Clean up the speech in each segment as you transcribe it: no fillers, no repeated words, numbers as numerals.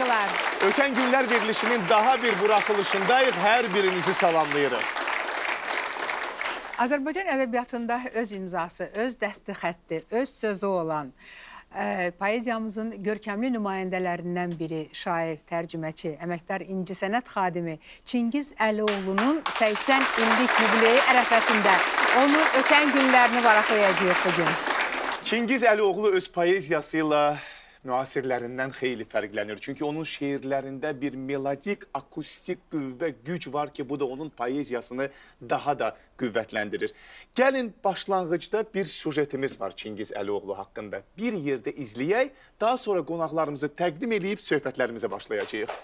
salamlar. Ötən günlər verilişinin daha bir buraxılışındayıq. Hər birinizi salamlayırıq. Azərbaycan ədəbiyyatında öz imzası, öz dəsti xətti, öz sözü olan poeziyamızın görkəmli nümayəndələrindən biri, şair, tərcüməçi, əməkdar incəsənət xadimi Çingiz Əlioğlunun 80 illik yubileyi ərəfəsində onun ötən günlərini varaqlayacağıq bugün. Çingiz Əlioğlu öz poeziyasıyla müasirlərindən xeyli fərqlənir. Çünki onun şeirlərində bir melodik, akustik qüvvə, güc var ki, bu da onun poeziyasını daha da qüvvətləndirir. Gəlin, başlanğıcda bir sujetimiz var Çingiz Əlioğlu haqqında. Bir yerdə izləyək, daha sonra qonaqlarımızı təqdim edib söhbətlərimizə başlayacağıq.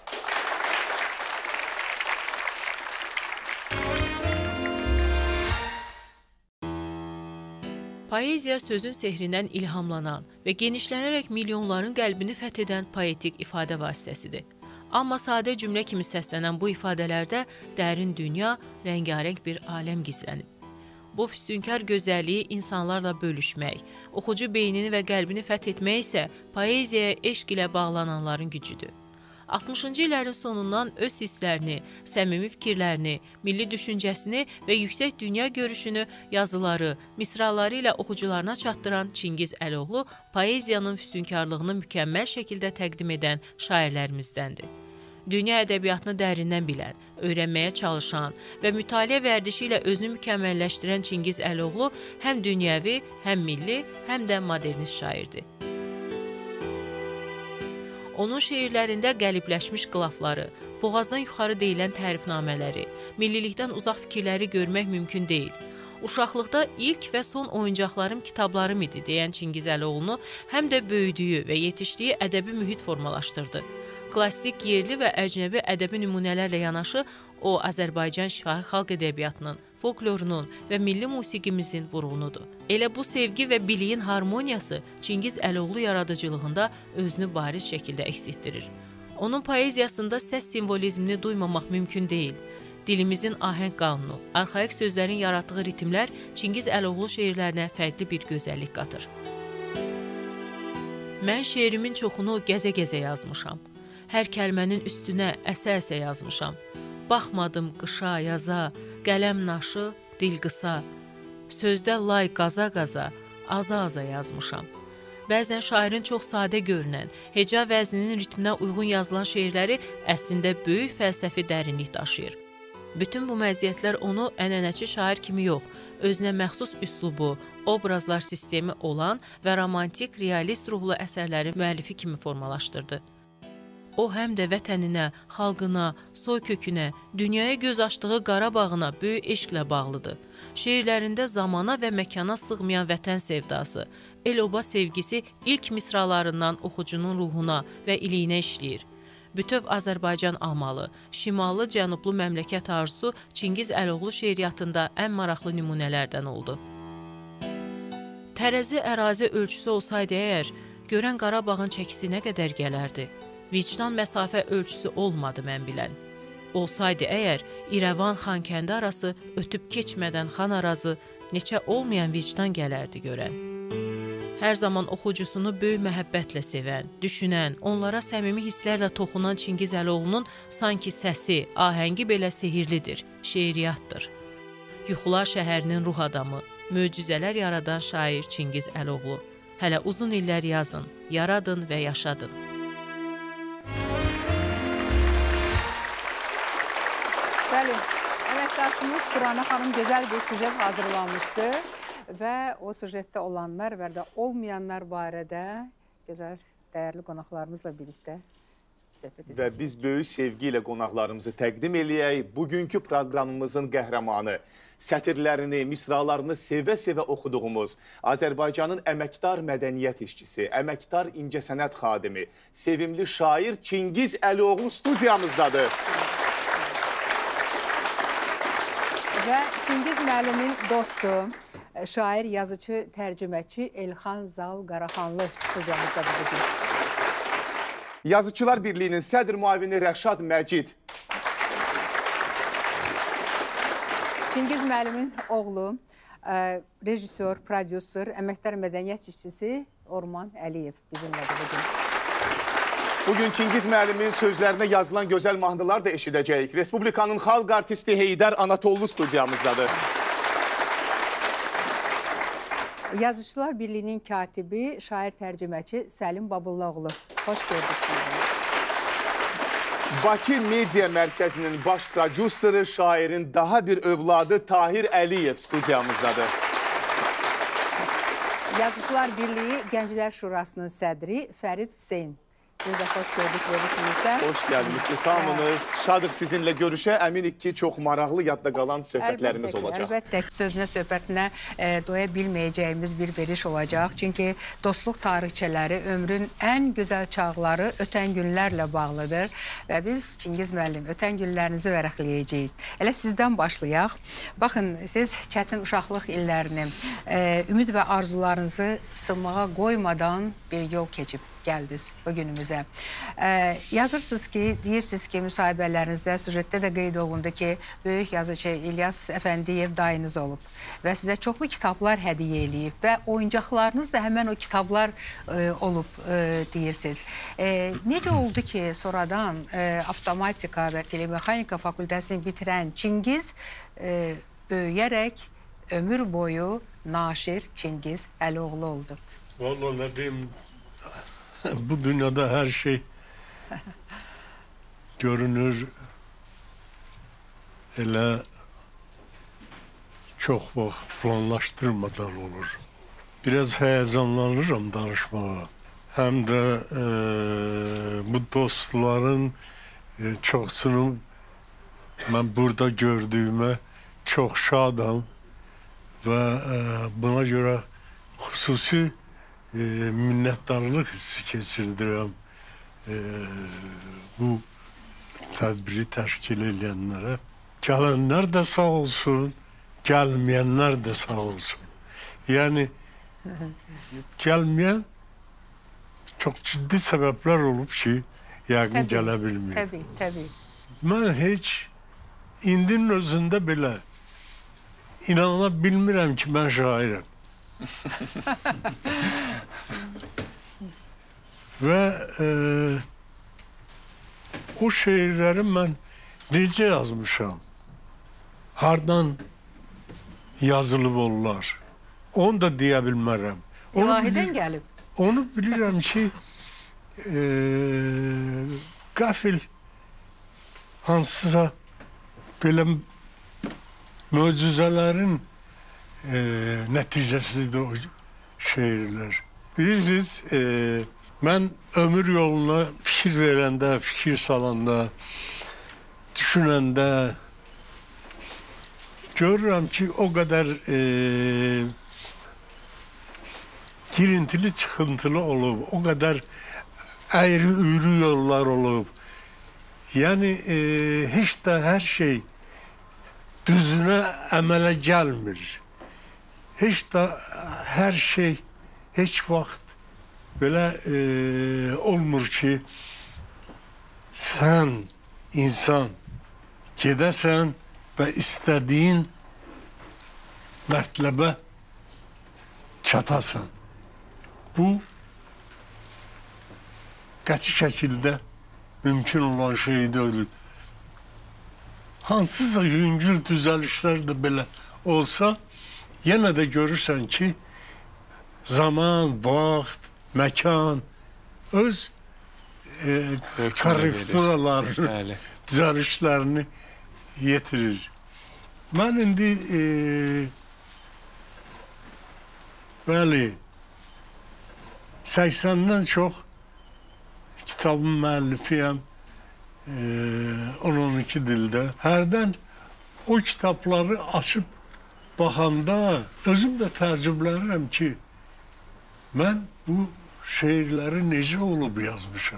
Poeziya sözün sehrindən ilhamlanan və genişlənərək milyonların qəlbini fəth edən poetik ifadə vasitəsidir. Amma sadə cümlə kimi səslənən bu ifadələrdə dərin dünya, rəngarəng bir aləm gizlənib. Bu füsunkar gözəlliyi insanlarla bölüşmək, oxucu beynini və qəlbini fəth etmək isə poeziyaya eşq ilə bağlananların gücüdür. 60-cı illərin sonundan öz hisslərini, səmimi fikirlərini, milli düşüncəsini və yüksək dünya görüşünü, yazıları, misraları ilə oxucularına çatdıran Çingiz Əlioğlu poeziyanın füsunkarlığını mükəmməl şəkildə təqdim edən şairlərimizdəndir. Dünya ədəbiyyatını dərindən bilən, öyrənməyə çalışan və mütaliə vərdişi ilə özünü mükəmməlləşdirən Çingiz Əlioğlu həm dünyəvi, həm milli, həm də modernist şairdir. Onun şeirlərində qəlibləşmiş qılafları, boğazdan yuxarı deyilən tərifnamələri, millilikdən uzaq fikirləri görmək mümkün deyil. Uşaqlıqda ilk və son oyuncaqlarım kitablarım idi deyən Çingiz Əlioğlunu həm də böyüdüyü və yetişdiyi ədəbi mühit formalaşdırdı. Klassik, yerli və əcnəbi ədəbi nümunələrlə yanaşı, o, Azərbaycan şifahi xalq ədəbiyyatının, folklorunun və milli musiqimizin vurğunudur. Elə bu sevgi və biliyin harmoniyası Çingiz Əlioğlu yaradıcılığında özünü bariz şəkildə əks etdirir. Onun poeziyasında səs simvolizmini duymamaq mümkün deyil. Dilimizin ahəng qanunu, arxaik sözlərin yaratdığı ritmlər Çingiz Əlioğlu şeirlərinə fərqli bir gözəllik qatır. Mən şeirimin çoxunu gəzə-gəzə yazmışam. Hər kəlmənin üstünə əsə-əsə yazmışam. Baxmadım qışa, yaza, qələm naşı, dil qısa. Sözdə lay qaza-qaza, aza-aza yazmışam. Bəzən şairin çox sadə görünən, heca vəzninin ritminə uyğun yazılan şeirləri əslində böyük fəlsəfi dərinlik daşıyır. Bütün bu məziyyətlər onu ənənəçi şair kimi yox, özünə məxsus üslubu, obrazlar sistemi olan və romantik, realist ruhlu əsərləri müəllifi kimi formalaşdırdı. O, həm də vətəninə, xalqına, soy kökünə, dünyaya göz açdığı Qarabağına böyük eşqlə bağlıdır. Şeirlərində zamana və məkana sığmayan vətən sevdası, el-oba sevgisi ilk misralarından oxucunun ruhuna və iliyinə işləyir. Bütöv Azərbaycan amalı, şimallı, cənublu məmləkət arzusu Çingiz Əlioğlu şeiriyyatında ən maraqlı nümunələrdən oldu. Tərəzi ərazi ölçüsü olsaydı əgər, görən Qarabağın çəkisi nə qədər gələrdi? Vicdan məsafə ölçüsü olmadı mən bilən. Olsaydı əgər, İrəvan Xankəndi arası ötüb keçmədən xan arazı neçə olmayan vicdan gələrdi görən. Hər zaman oxucusunu böyük məhəbbətlə sevən, düşünən, onlara səmimi hisslərlə toxunan Çingiz Əlioğlunun sanki səsi, ahəngi belə sehirlidir, şeiriyyatdır. Yuxular şəhərinin ruh adamı, möcüzələr yaradan şair Çingiz Əlioğlu. Hələ uzun illər yazın, yaradın və yaşadın. Bəli, əməkdaşımız Turana xanım gözəl bir sujet hazırlanmışdı və o sujetdə olanlar və də olmayanlar barədə gözəl, dəyərli qonaqlarımızla birlikdə söhbət edəcəyik. Və biz böyük sevgi ilə qonaqlarımızı təqdim eləyək. Bugünkü proqramımızın qəhrəmanı, sətirlərini, misralarını sevə-sevə oxuduğumuz Azərbaycanın əməkdar mədəniyyət işçisi, əməkdar incəsənət xadimi, sevimli şair Çingiz Əlioğlu studiyamızdadır. Və Çingiz müəllimin dostu, şair, yazıcı, tərcüməçi Elxan Zal Qaraxanlı studiyamızdadır bugün. Yazıçılar Birliyinin sədr müavini Rəşad Məcid. Çingiz müəllimin oğlu, rejissor, prodüser, əməkdar mədəniyyət işçisi Orman Əliyev bizimlədir bugün. Bugün Çingiz müəllimin sözlərinə yazılan gözəl mahnılar da eşidəcəyik. Respublikanın xalq artisti Heydər Anatollu studiyamızdadır. Yazıcılar Birliyinin katibi, şair tərcüməçi Səlim Babullaoğlu. Hoş gördük. Bakı Media Mərkəzinin baş prodüseri, şairin daha bir övladı Tahir Əliyev studiyamızdadır. Yazıcılar Birliyi Gənclər Şurasının sədri Fərid Hüseyn. Biz də xoş gördük verilişimizdə. Hoş gəldiniz, hamınız. Şadıq sizinlə görüşə. Əminik ki, çox maraqlı, yadda qalan söhbətlərimiz olacaq. Əlbəttə, sözünə, söhbətinə doya bilməyəcəyimiz bir veriş olacaq. Çünki dostluq tarixçələri ömrün ən gözəl çağları ötən günlərlə bağlıdır. Və biz, Çingiz müəllim, ötən günlərinizi vərəqləyəcəyik. Elə sizdən başlayaq. Baxın, siz çətin uşaqlıq illərini, ümid və arzularınızı sınmağa qoymadan bir yol keçib gəldiniz bu günümüzə. Yazırsınız ki, deyirsiniz ki, müsahibələrinizdə, süjetdə də qeyd olundu ki, böyük yazıcı İlyas Əfəndiyev dayınız olub və sizə çoxlu kitablar hədiyyə eləyib və oyuncaqlarınız da həmən o kitablar olub deyirsiniz. Necə oldu ki, sonradan avtomatika və telemexanika fakültəsini bitirən Çingiz böyüyərək ömür boyu naşir Çingiz Əlioğlu oldu? Vallahi ne diyeyim, bu dünyada her şey görünür, elə çox vaxt planlaşdırmadan olur. Biraz heyecanlanırım danışmağa. Hem de bu dostların çoxsunu ben burada gördüğüme çok şadam ve buna göre xüsusi minnetdarlıq hissi keçirdirəm bu tədbiri təşkil edənlərə. Gələnlər də sağ olsun, gəlməyənlər də sağ olsun. Yəni, gəlməyən çox ciddi səbəblər olub ki, yəqin gələ bilməyib. Təbii, təbii. Mən heç indinin özündə belə inana bilmirəm ki, mən şairəm. Ve o şeirləri mən necə yazmışam, hardan yazılıb onlar, onu da deyə bilmərəm. İlahidən gəlib. Onu bilirəm ki, qəfil hansısa belə möcüzələrin nəticəsidir o şeirlər. Bilirsiniz, mən ömür yoluna fikir verəndə, fikir salanda, düşünəndə görürəm ki, o qədər girintili çıxıntılı olub, o qədər əyri-üyrü yollar olub. Yəni, heç də hər şey düzünə əmələ gəlmir. Heç də hər şey heç vaxt belə olmur ki, sən insan gedəsən və istədiyin mətləbə çatasan. Bu qəti şəkildə mümkün olan şey deyil. Hansısa yüngül düzəlişlər də belə olsa, yenə də görürsən ki, zaman, vaxt, məkan öz korrekturalarını, düzəlişlərini yetirir. Mən indi bəli 80-dən çox kitabın müəllifiyəm, 10-12 dildə. Hərdən o kitabları açıb baxanda özüm də təəccüblənirəm ki, mən bu şeirləri necə olub yazmışam.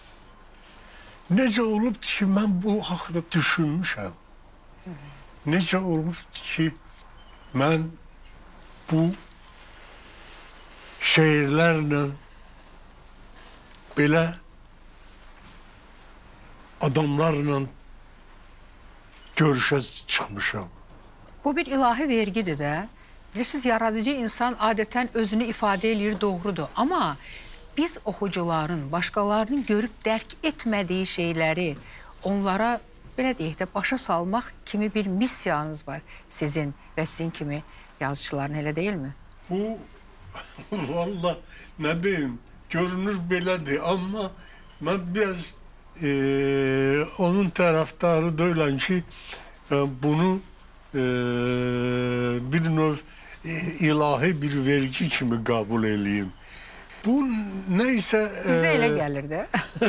Necə olubdur ki, mən bu haqda düşünmüşəm. Necə olubdur ki, mən bu şeirlərlə belə adamlarla görüşə çıxmışam. Bu bir ilahi vergidir də. Bilirsiniz, yaradıcı insan adətən özünü ifadə eləyir, doğrudur. Amma biz oxucuların, başqalarının görüb dərk etmədiyi şeyləri onlara, belə deyək də, başa salmaq kimi bir missiyanız var sizin və sizin kimi yazıcıların, elə deyilmi? Bu, valla nə deyim, görünür belədir, amma mən biraz onun tərəfdarı deyiləm ki, bunu bir növ ilahi bir vergi kimi qəbul eləyim. Bu neysə... Bizə elə gəlir də.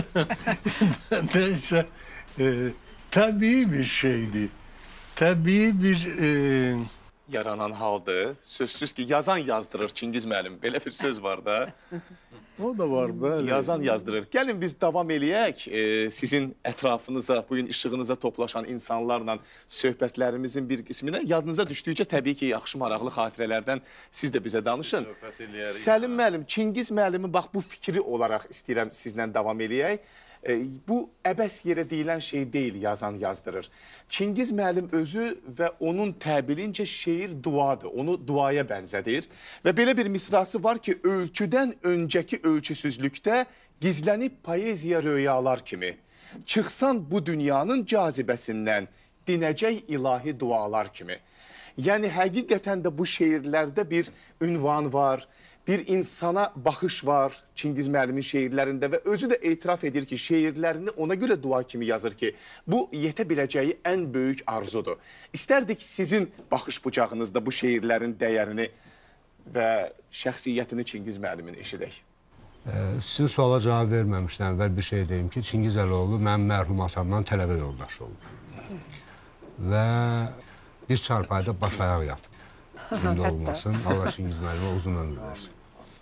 Neysə, təbii bir şeydir. Təbii bir... Yaranan haldır. Sözsüz ki, yazan yazdırır Çingiz müəllim. Belə bir söz var da. O da var, bəli. Yazan yazdırır. Gəlin biz davam eləyək. Sizin ətrafınıza, bugün işığınıza toplaşan insanlarla söhbətlərimizin bir qisminə yadınıza düşdükcə təbii ki, yaxşı maraqlı xatirələrdən siz də bizə danışın. Səlim müəllim, Çingiz müəllimin bax bu fikri olaraq istəyirəm sizlə davam eləyək. Bu əbəs yerə deyilən şey deyil, yazan yazdırır. Çingiz müəllim özü və onun təbilincə şeir duadır, onu duaya bənzədir. Və belə bir misrası var ki, ölçüdən öncəki ölçüsüzlükdə gizlənib poeziya röyalar kimi. Çıxsan bu dünyanın cazibəsindən, dinəcək ilahi dualar kimi. Yəni, həqiqətən də bu şeirlərdə bir ünvan var, bir insana baxış var Çingiz müəllimin şeirlərində və özü də etiraf edir ki, şeirlərini ona görə dua kimi yazır ki, bu yetə biləcəyi ən böyük arzudur. İstərdik sizin baxış bucağınızda bu şeirlərin dəyərini və şəxsiyyətini Çingiz müəllimin eşidək. Sizin suala cavab verməmişdən əvvəl bir şey deyim ki, Çingiz Əloğlu mənim mərhum atamdan tələbə yoldaşı oldu. Və bir çarpayda baş ayaq yatıb. İndi olmasın, Allah Çingiz müəllimə uzun ömür versin.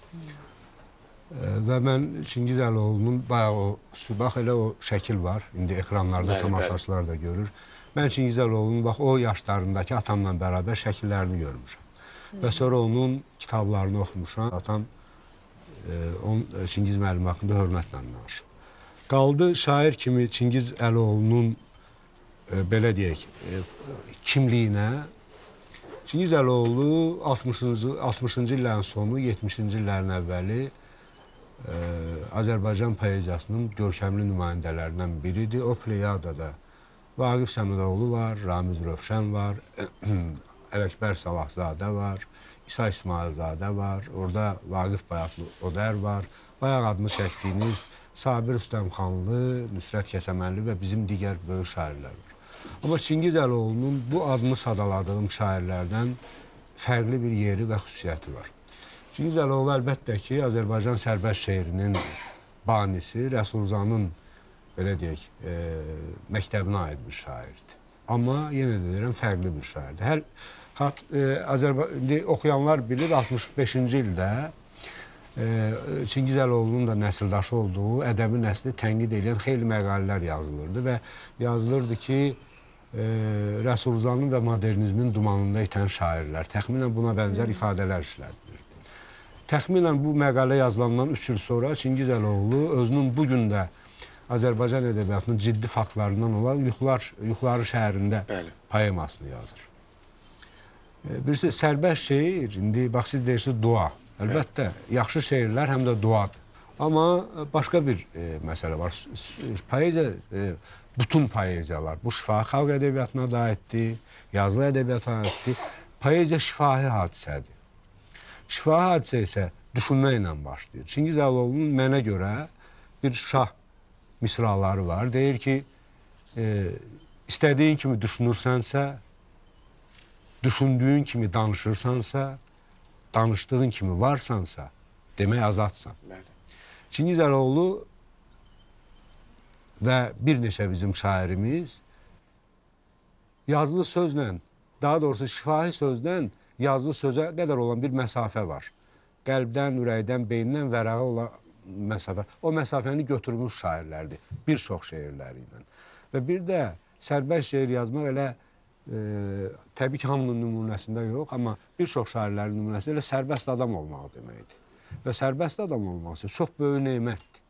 Və mən Çingiz Əloğlu'nun bayağı bax elə o şəkil var, indi ekranlarda tamaşaçılar da görür. Mən Çingiz Əloğlu'nun bax o yaşlarındakı atamla bərabər şəkillərini görmüşəm. Və sonra onun kitablarını oxumuşam. Atam Çingiz müəllim haqqında hörmətlə danışır. Qaldı şair kimi Çingiz Əloğlu'nun belə deyək, kimliyinə. Çingiz Əloğlu 60-cı illərin sonu, 70-ci illərin əvvəli Azərbaycan poeziyasının görkəmli nümayəndələrindən biridir. O pleyadada Vaqif Səmədoğlu var, Ramiz Rövşən var, Ələkbər Salahzadə var, İsa İsmailzadə var, orada Vaqif Bayatlı-Odər var, bayaq adını çəkdiyiniz Sabir Rüstəmxanlı, Nüsrət Kəsəmənli və bizim digər böyük şairlər var. Amma Çingiz Əloğlu'nun bu adını sadaladığım şairlərdən fərqli bir yeri və xüsusiyyəti var. Çingiz Əloğlu əlbəttə ki, Azərbaycan sərbəst şeirinin banisi, Rəsulzanın, belə deyək, məktəbinə aid bir şairdir. Amma yenə də deyirəm, fərqli bir şairdir. Oxuyanlar bilir, 65-ci ildə Çingiz Əloğlu'nun da nəsildaşı olduğu ədəbi nəsli tənqid edən xeyli məqalələr yazılırdı və yazılırdı ki, Rəsulzanın və modernizmin dumanında itən şairlər, təxminən buna bənzər ifadələr işlədilirdi. Təxminən bu məqalə yazılandan 3 il sonra Çingiz Əloğlu özünün bugün də Azərbaycan ədəbiyyatının ciddi faktlarından olan Yuxuları şəhərində poemasını yazır. Bilirsiniz, sərbəst şeir, indi bax siz deyirsiniz dua. Əlbəttə, yaxşı şeirlər həm də duadır. Amma başqa bir məsələ var. Poeziya, bütün poeziyalar, bu şifahi xalq ədəbiyyatına da aiddir, yazılı ədəbiyyata aiddir. Poeziya şifahi hadisədir. Şifahi hadisə isə düşünməklə başlayır. Çingiz Əloğlu'nun mənə görə bir şah misraları var. Deyir ki, istədiyin kimi düşünürsənsə, düşündüyün kimi danışırsansa, danışdığın kimi varsansa, demək azadsan. Çingiz Əloğlu və bir neçə bizim şairimiz yazılı sözlə, daha doğrusu şifahi sözdən yazılı sözə qədər olan bir məsafə var. Qəlbdən, ürəkdən, beynindən vərağa olan məsafə. O məsafəni götürmüş şairlərdir, bir çox şeirləri ilə. Və bir də sərbəst şeir yazmaq elə təbii ki, hamının nümunəsində yox, amma bir çox şairlərin nümunəsində elə sərbəst adam olmaq deməkdir. Və sərbəst adam olması çox böyük neymətdir.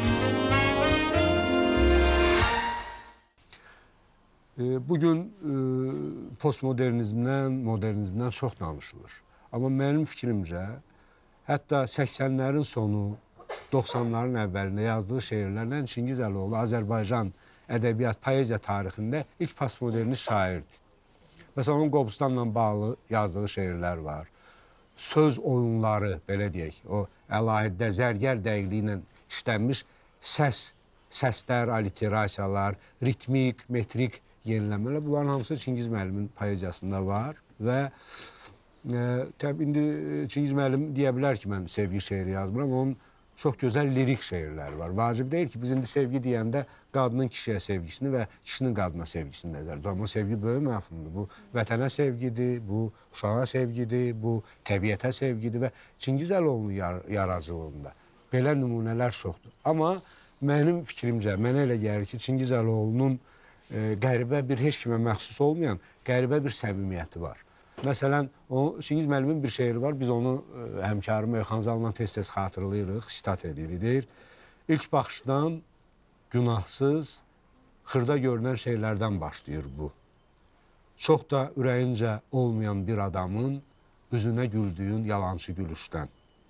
Bugün postmodernizmdən, modernizmdən çox danışılır. Amma mənim fikrimcə, hətta 80-lərin sonu, 90'ların əvvəlində yazdığı şeirlərlə Çingiz Əliyoğlu Azərbaycan ədəbiyyat, poeziya tarixində ilk postmodernist şairdir. Məsələn, onun Qobustanla bağlı yazdığı şeirlər var. Söz oyunları, belə deyək, o əlahiddə zərgər dəqiqliyi ilə işlənmiş səslər, alliterasiyalar, ritmik, metrik yeniləmələr, bunların hamısı Çingiz müəllimin poeziyasında var və təbii indi Çingiz müəllim deyə bilər ki, mən sevgi şeiri yazmıram, onun çox gözəl lirik şeirləri var. Vacib deyil ki, biz indi sevgi deyəndə qadının kişiyə sevgisini və kişinin qadına sevgisini nəzərdə tuturuq. Amma sevgi böyük məfhumdur. Bu vətənə sevgidir, bu uşağa sevgidir, bu təbiətə sevgidir və Çingiz Əliyoğlu'nun yaradıcılığında belə nümunələr çoxdur. Amma mənim fikrimcə, mənə elə gəlir ki, Çingiz Əliyoğlu'nun qəribə bir, heç kimə məxsus olmayan qəribə bir səmimiyyəti var. Məsələn, Çingiz müəllimin bir şeiri var, biz onu həmkarım Elxan Zal'la tez-tez xatırlayırıq, sitat edirik, deyir. İlk baxışdan günahsız, xırda görünən şeylərdən başlayır bu. Çox da ürəyincə olmayan bir adamın üzünə güldüyün yalancı gülüşdən,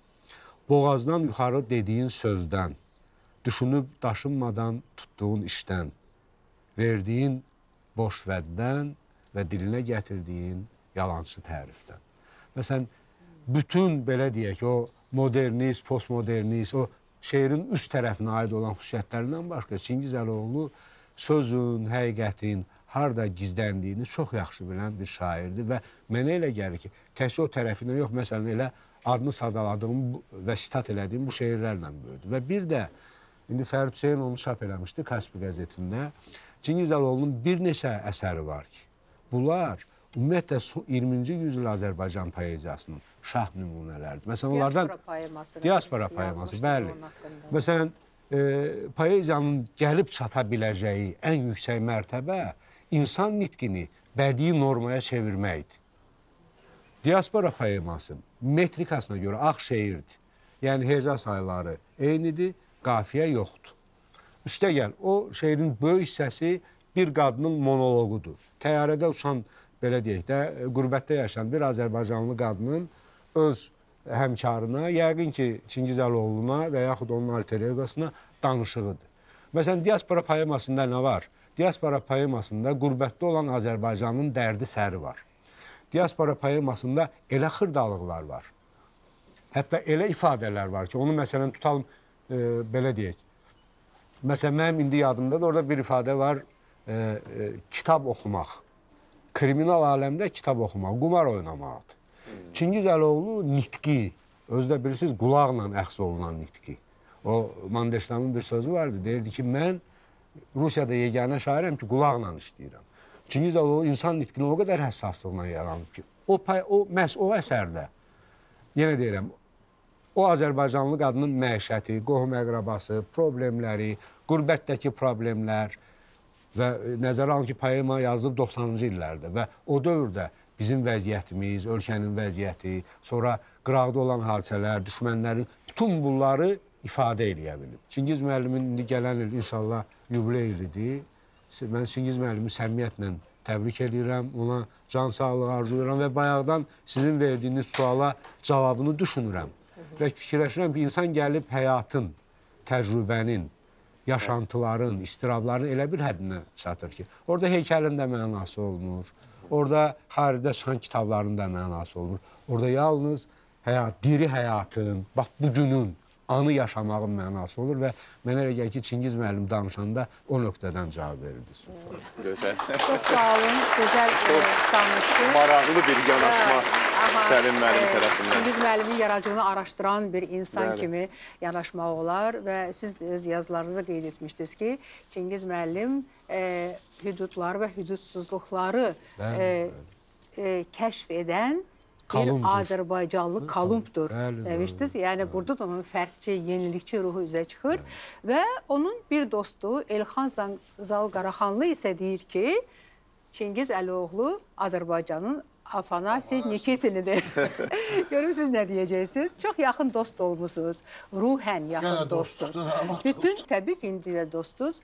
boğazdan yuxarı dediyin sözdən, düşünüb daşınmadan tutduğun işdən, verdiyin boş vəddən və dilinə gətirdiyin yalancı tərifdən. Məsələn, bütün belə deyək, o modernist, postmodernist, o şeirin üst tərəfinə aid olan xüsusiyyətlərindən başqa Çingiz Əliyoğlu sözün, həqiqətin harada gizləndiyini çox yaxşı bilən bir şairdir və mənə elə gəlir ki, təkcə o tərəfindən yox, məsələn, elə adını sadaladığım və sitat elədiyim bu şeirlərlə böyüdü. Və bir də, indi Fərid Hüseyn onu çap eləmişdi Kaspi qəzetində, Çingiz Əliyoğlu'nun bir neçə əsəri var ki, bunlar ümumiyyətlə 20-ci yüzyıl Azərbaycan poeziyasının şah nümunələrdir. Məsələn, onlardan diaspora poeması, bəli. Məsələn, poeziyanın gəlib çata biləcəyi ən yüksək mərtəbə insan nitqini bədii normaya çevirməkdir. Diaspora poeması metrikasına görə ağ şeirdir. Yəni, heca sayıları eynidir, qafiyə yoxdur. Üstəgəl, o şeirin böyük hissəsi bir qadının monoloqudur. Təyyarədə uçan, belə deyək də, qürbətdə yaşayan bir Azərbaycanlı qadının öz həmkarına, yəqin ki, Çingiz Əliyoğlu'na və yaxud onun alter egosuna danışığıdır. Məsələn, diaspora poemasında nə var? Diaspora poemasında qürbətdə olan Azərbaycanın dərdi səri var. Diaspora poemasında elə xırdalıqlar var. Hətta elə ifadələr var ki, onu məsələn tutalım, belə deyək. Məsələn, mənim indi yadımdadır, orada bir ifadə var, kitab oxumaq. Kriminal aləmdə kitab oxumaq, qumar oynamaqdır. Çingiz Əliyoğlu nitqi, özdə bilirsiniz, qulaqla əxs olunan nitqi. O, Mandeştamın bir sözü vardı, deyirdi ki, mən Rusiyada yeganə şairəm ki, qulaqla işləyirəm. Çingiz Əliyoğlu insan nitqini o qədər həssaslıqla yaranıb ki, məhz o əsərdə, yenə deyirəm, o Azərbaycanlı qadının məişəti, qohum-əqrabası, problemləri, qürbətdəki problemlər, və nəzərə alın ki, poema yazılıb 90-cı illərdə və o dövrdə bizim vəziyyətimiz, ölkənin vəziyyəti, sonra qıraqda olan hadisələr, düşmənlərin, bütün bunları ifadə eləyə bilib. Çingiz müəllimin indi gələn il inşallah yubiley ilidir. Mən Çingiz müəllimi səmimiyyətlə təbrik edirəm, ona can sağlığı arzulayıram və bayaqdan sizin verdiyiniz suala cavabını düşünürəm. Və fikirləşirəm ki, insan gəlib həyatın, təcrübənin, yaşantıların, istirabların elə bir həddinə çatır ki, orada heykəlin də mənası olmur, orada xaricdə çıxan kitabların da mənası olmur. Orada yalnız diri həyatın, bax bugünün, anı yaşamağın mənası olur və mənə elə gəlir ki, Çingiz müəllim danışanda o nöqtədən cavab verirdi. Gözəl. Çox sağ olun, gözəl danışdı. Maraqlı bir yanaşma Səlim müəllim tərəfindən. Çingiz müəllimin yaradıcılığını araşdıran bir insan kimi yanaşmaq olar və siz öz yazılarınızda qeyd etmişdiniz ki, Çingiz müəllim hüdudları və hüdudsuzluqları kəşf edən bir Azərbaycanlı Kolumbdur demişdiniz. Yəni, burada da onun fərqçi, yenilikçi ruhu üzə çıxır və onun bir dostu Elxan Zal Qaraxanlı isə deyir ki, Çingiz Əliyoğlu Azərbaycanın Afanasi Nikitinidir. Görürsünüz nə deyəcəksiniz? Çox yaxın dost olmusunuz. Ruhən yaxın dostsuz. Bütün təbii ki, indi də dostsuz.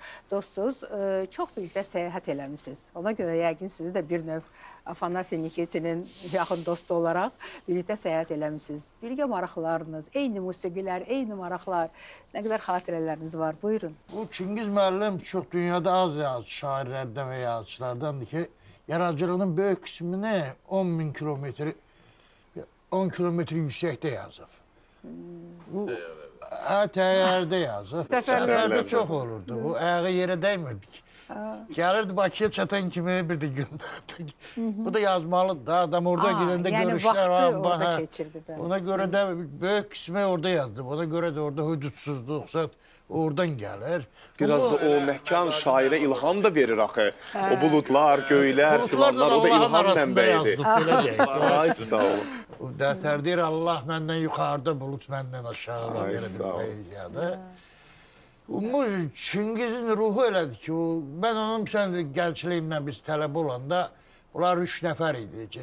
Çox birlikdə səyahət eləmişsiniz. Ona görə yəqin sizi də bir növ Afanasi Nikitinin yaxın dostu olaraq birlikdə səyahət eləmişsiniz. Birgə maraqlarınız, eyni musiqilər, eyni maraqlar, nə qədər xatirələriniz var? Buyurun. Bu Çingiz müəllim çox dünyada az şairlərdən və yazıçılardandır ki, yaradıcılığının böyük qismini 10.000 kilometr, 10 kilometr yüksəkdə yazıb. Bu təyyarədə yazıb. Səfərlərdə çox olurdu. Bu ayağı yerə dəymirdik. Gəlirdi Bakıya çatan kimi bir də göndərdi. Bu da yazmalıdır da. Adam orada gedəndə görüşlər. Yəni vaxtı orada keçirdi. Ona görə də böyük qismi orada yazdı. Ona görə də orada hüdudsuzluq oradan gəlir. Biraz da o məkan şairə ilham da verir axı. O buludlar, göylər, filanlar, o da ilham mənbəyidir. Ay, sağ olun. Dətər deyir, Allah məndən yuxarıda, bulut məndən aşağıda. Ay, sağ olun. Bu Çingizin ruhu elədir ki, mən onun gəncliyimdən biz tələb olanda, onlar 3 nəfər idi ki,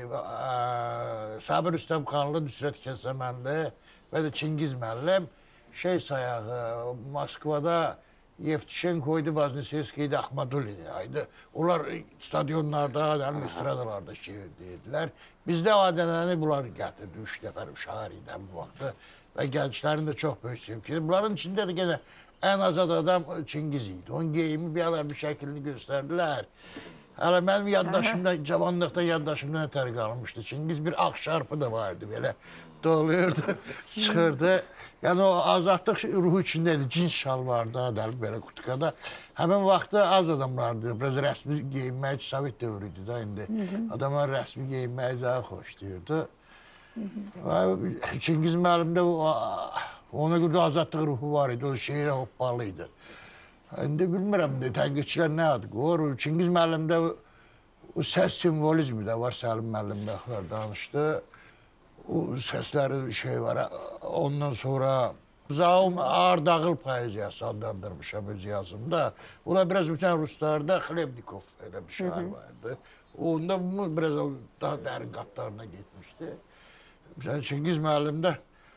Sabir Rüstəmxanlı, Nüsrət Kəsəmənli və də Çingiz müəllim şey sayağı, Moskvada Yevtushenko idi, Vaznesevski idi, Axmadulin idi. Onlar stadionlarda, estradalarda şiir deyirdilər. Bizdə adənəni bunlar gətirdi, 3 nəfər şair idi bu vaxtda və gənclərin də çox böyük sevgisi. Bunların içində də gene ən azad adam Çingiz idi. Onun geyimi bir şəklini göstərdilər. Hələ mənim yaddaşımda, cavanlıqda yaddaşımda nətər qalmışdı. Çingiz bir ağ şarpı da vardı, belə doluyurdu, çıxırdı. Yəni o azadlıq ruhu içindəydi, cins şal vardı, adəli belə kutkada. Həmin vaxtda az adamlardı, biraz rəsmi geyinmək, Sovet dövrüydü da indi. Adamlar rəsmi geyinməyi daha xoşlayırdı. Çingiz müəllimdə ona görə azadlıq ruhu var idi, o şeirə hoppalıydı. İndi bilmirəm, tənqidçilər nə adı qoyur. Çingiz müəllimdə o səs simvolizmi də var, Səlim müəllim bəxtlər danışdı. O səsləri şey var. Ondan sonra Zaum Ağırdağıl poeziyası adlandırmışam öz yazımda. Ona biraz bir tane Ruslarda Xlebnikov elə bir şair vardı. Onda biraz daha dərin qatlarına getmişdi. Mesela Çingiz müəllimdə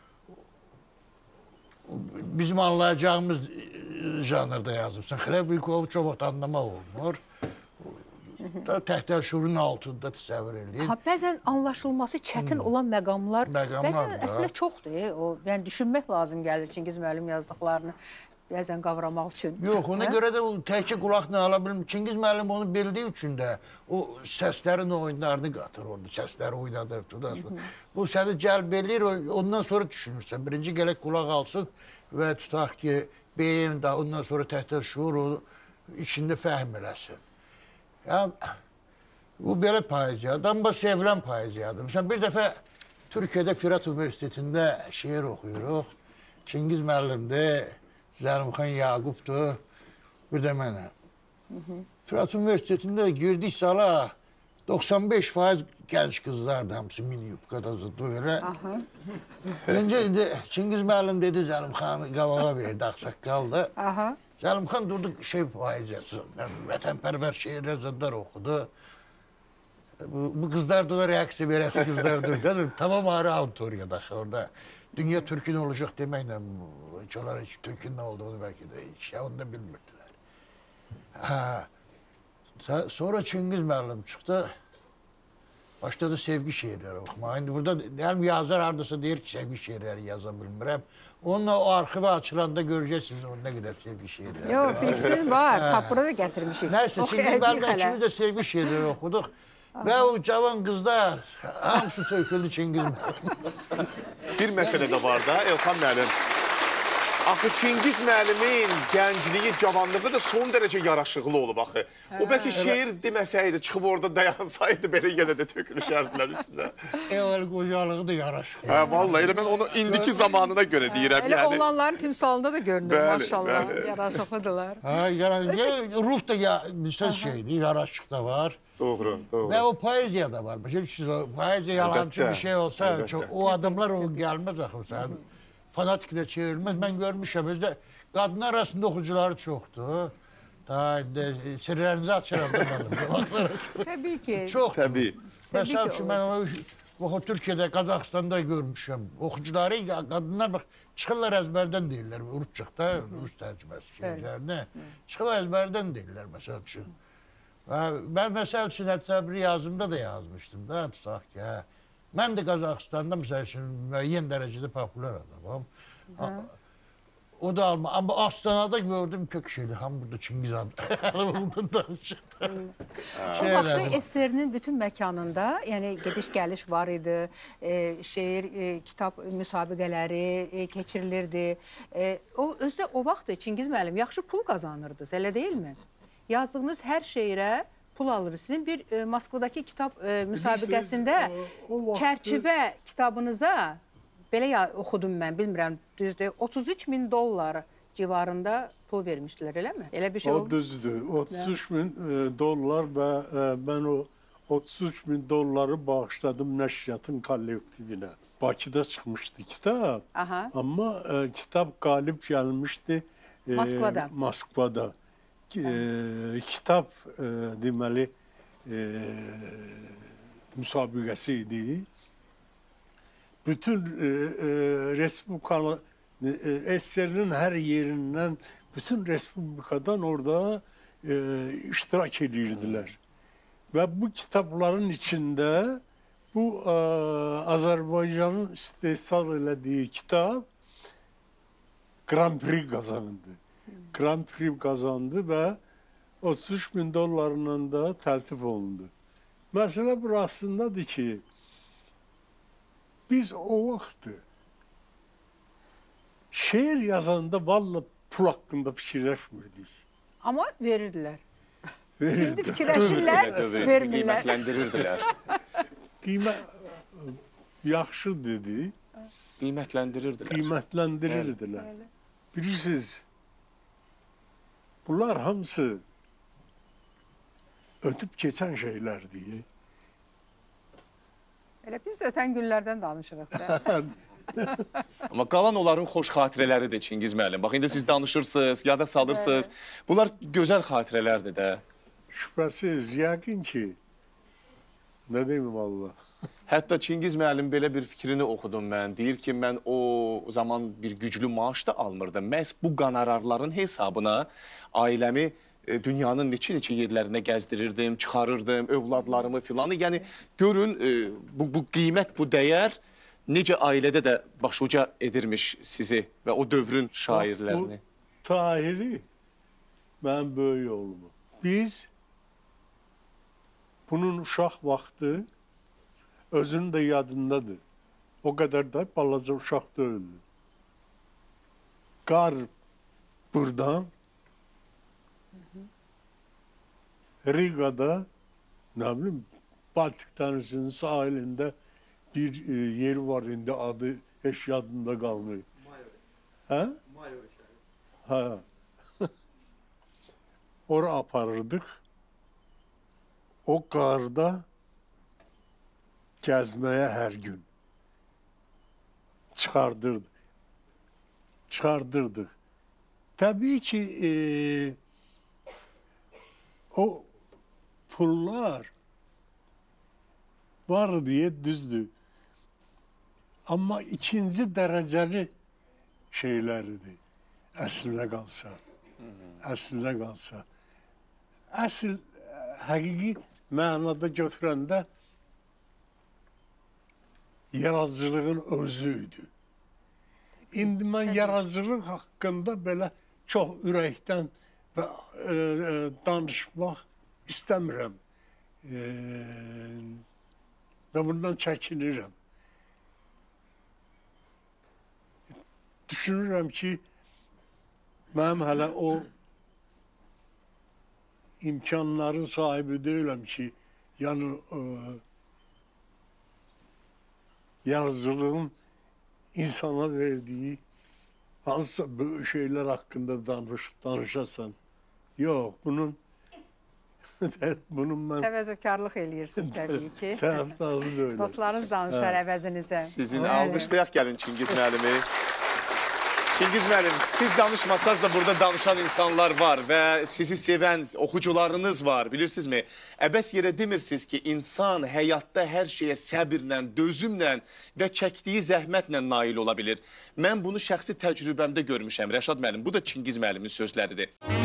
bizim anlayacağımız janrda yazıbsan. Xlebnikovu çox anlamaq olmur. Təhtər şurun altında təsəvvür edin. Bəzən anlaşılması çətin olan məqamlar bəzən əslində çoxdur. Yəni düşünmək lazım gəlir Çingiz müəllim yazdıqlarını bəzən qavramaq üçün. Yox, ona görə də təkcə qulaqla ala bilmir. Çingiz müəllim onu bildiyi üçün də o səslərin oyunlarını qatır orada, səsləri oynadır. Bu səni cəlb edir, ondan sonra düşünürsən. Birinci gələk qulaq alsın və tutaq ki, beyin də ondan sonra təhtər şuur içində fəhm eləsin. Bu belə poeziyadır, amma sevilən poeziyadır. Məsələn, bir dəfə Türkiyədə Firat Universitetində şeir oxuyuruq. Çingiz müəllimdir, Zəlimxan Yaqubdur, bir də mənəm. Firat Universitetində girdik sala, 95% gənc qızlardı, hamısı mini yubqada zıddı belə. Birinci Çingiz müəllim dedi, Zəlimxanı qabağa verdi, ağsaqqaldı. Zəlimxan durdu şey poeziyası, vətənpərvər şeirlər zıddar oxudu. Bu qızlar da ona reaksiya verəsi qızlar durdu. Tamam ayrı auditoriyada orada. Dünya Türk'ün olacaq deməklə, onlar Türk'ün nə olduğunu bəlkə də hiç, onu da bilmirdilər. Sonra Çingiz müəllim çıxdı, başladı sevgi şeirləri oxumağa. İndi burada yazar hardasa deyir ki, sevgi şeirləri yaza bilmirəm. Onunla o arxivi açılanda görəcəksiniz onun nə qədər sevgi şeirləri. Yox, bilsin var, tapıra da gətirmişik. Nəysə, Çingiz müəllimlə ikimiz də sevgi şeirləri oxuduq. Və o cavan qızlar, hamısı töküldü Çingiz müəllim. Bir məsələ də var da, Elxan müəllim. Axı Çingiz müəllimin gəncliyi, cavanlığı da son dərəcə yaraşıqlı olub axı. O bəlkə şeir deməsəydi, çıxıb orada dayansaydı, belə yenə də tökülüşərdilər üstünə. Evvel qocalığı da yaraşıqlı. Vallahi elə mən onu indiki zamanına görə deyirəm. Elə oğlanların timsalında da görünür, maşallah, yaraşıqlıdırlar. Ruh da söz şeydir, yaraşıq da var. Doğru, doğru. Və o poeziya da var. Poeziya yalancı bir şey olsa, o adamlar o gəlməz axı. Fanatik də çevrilməz. Mən görmüşəm, özdə qadınlar arasında oxucuları çoxdur. Daha indi sirlərinizi açıram da mənim. Təbii ki. Çoxdur. Təbii. Məsəl üçün mən o Türkiyədə, Qazaxıstanda görmüşəm. Oxucuları, qadınlar bax, çıxırlar əzbərdən deyirlər. Rusçaqda, Rus tərcüməsi şeylərini. Çıxıb əzbərdən deyirlər məsəl üçün. Mən məsəl üçün hətta bir yazımda da yazmışdım da, tutaq ki, mən də Qazaxıstanda məsəl üçün müəyyən dərəcədə populyar adamam. O da alma. Amma Astanada gördüm kök şeydi. Ham burada Çingiz abi. Burada danışırdı. O vaxtı SSR-nin bütün məkanında, yəni gediş-gəliş var idi, şeir, kitab müsabiqələri keçirilirdi. Özdə o vaxt Çingiz müəllim yaxşı pul kazanırdınız, elə deyilmi? Yazdığınız hər şeirə pul alır. Sizin bir Moskvadakı kitab müsabiqəsində çərçivə kitabınıza belə oxudum mən, bilmirəm, düzdür, 33.000 dollar civarında pul vermişdilər, eləmi? Elə bir şey oldu. O düzdür, 33.000 dollar və mən o 33.000 dolları bağışladım Nəşriyyatın kollektivinə. Bakıda çıxmışdı kitab, amma kitab qalib gəlmişdi Moskvada. Kitab deməli müsabiqəsi idi. Bütün Respublikanın, SSR'nin hər yerindən, bütün Respublikadan orada iştirak edirdilər. Və bu kitabların içində bu Azərbaycanın istehsal elədiyi kitab Grand Prix qazandı. Grand Prix qazandı və 33.000 dollarla da təltif olundu. Məsələ burasındadır ki, biz o vaxtı şeir yazanda vallahi pul haqqında fikirləşmirdik. Amma verirdilər. Verirdi. Fikirləşirlər, vermirlər. Qiymətləndirirdilər. Yaxşı dedi. Qiymətləndirirdilər. Qiymətləndirirdilər. Bilirsiniz, bunlar hamısı ötüb keçən şeylərdir. Elə biz də ötən günlərdən danışırıq. Amma qalan onların xoş xatirələridir Çingiz müəllim. Bax, indi siz danışırsınız, yada salırsınız. Bunlar gözəl xatirələrdir də. Şübhəsiz, yəqin ki, nə deyim valla. Hətta Çingiz müəllim belə bir fikrini oxudum mən. Deyir ki, mən o zaman bir güclü maaş da almırdım. Məhz bu qanararların hesabına ailəmi dünyanın neçə yerlərinə gəzdirirdim, çıxarırdım, övladlarımı filanı. Yəni, görün, bu qiymət, bu dəyər necə ailədə də başuca edirmiş sizi və o dövrün şairlərini. Bu Tahiri, mənim böyük oğlumu. Biz bunun uşaq vaxtı özünün də yadındadır. O qədər də balaca uşaq deyildi. Qar buradan Riga'da, nə bilim, Baltik dənizinin sahilində bir yeri var indi, adı heç yadında qalmıyor. Hə? Hə. Ora aparırdıq. O qarda gəzməyə hər gün çıxardırdıq. Təbii ki, o pullar var deyə düzdür. Amma ikinci dərəcəli şeyləridir. Əslinə qalsa. Əslinə qalsa. Əsl, həqiqi mənada götürəndə yaradıcılığın özüydü. İndi mən yaradıcılıq haqqında belə çox ürəkdən və danışmaq istəmirəm. Və bundan çəkinirəm. Düşünürəm ki, mənim hələ o imkanların sahibi deyiləm ki, yəni yaradıcılığın insana verdiyi hansısa böyük şeylər haqqında danışasan. Yox, bunun mən... Təvəzzökarlıq eləyirsiniz təbii ki. Tərəfdarlı deyiləm. Dostlarınız danışar əvəzinizə. Sizin alqışlayaq gəlin Çingiz müəllimi. Çingiz müəllim, siz danışmasanız da burada danışan insanlar var və sizi sevən oxucularınız var, bilirsinizmi? Əbəs yerə demirsiniz ki, insan həyatda hər şeyə səbirlə, dözümlə və çəkdiyi zəhmətlə nail ola bilir. Mən bunu şəxsi təcrübəmdə görmüşəm, Rəşad müəllim. Bu da Çingiz müəllimin sözləridir.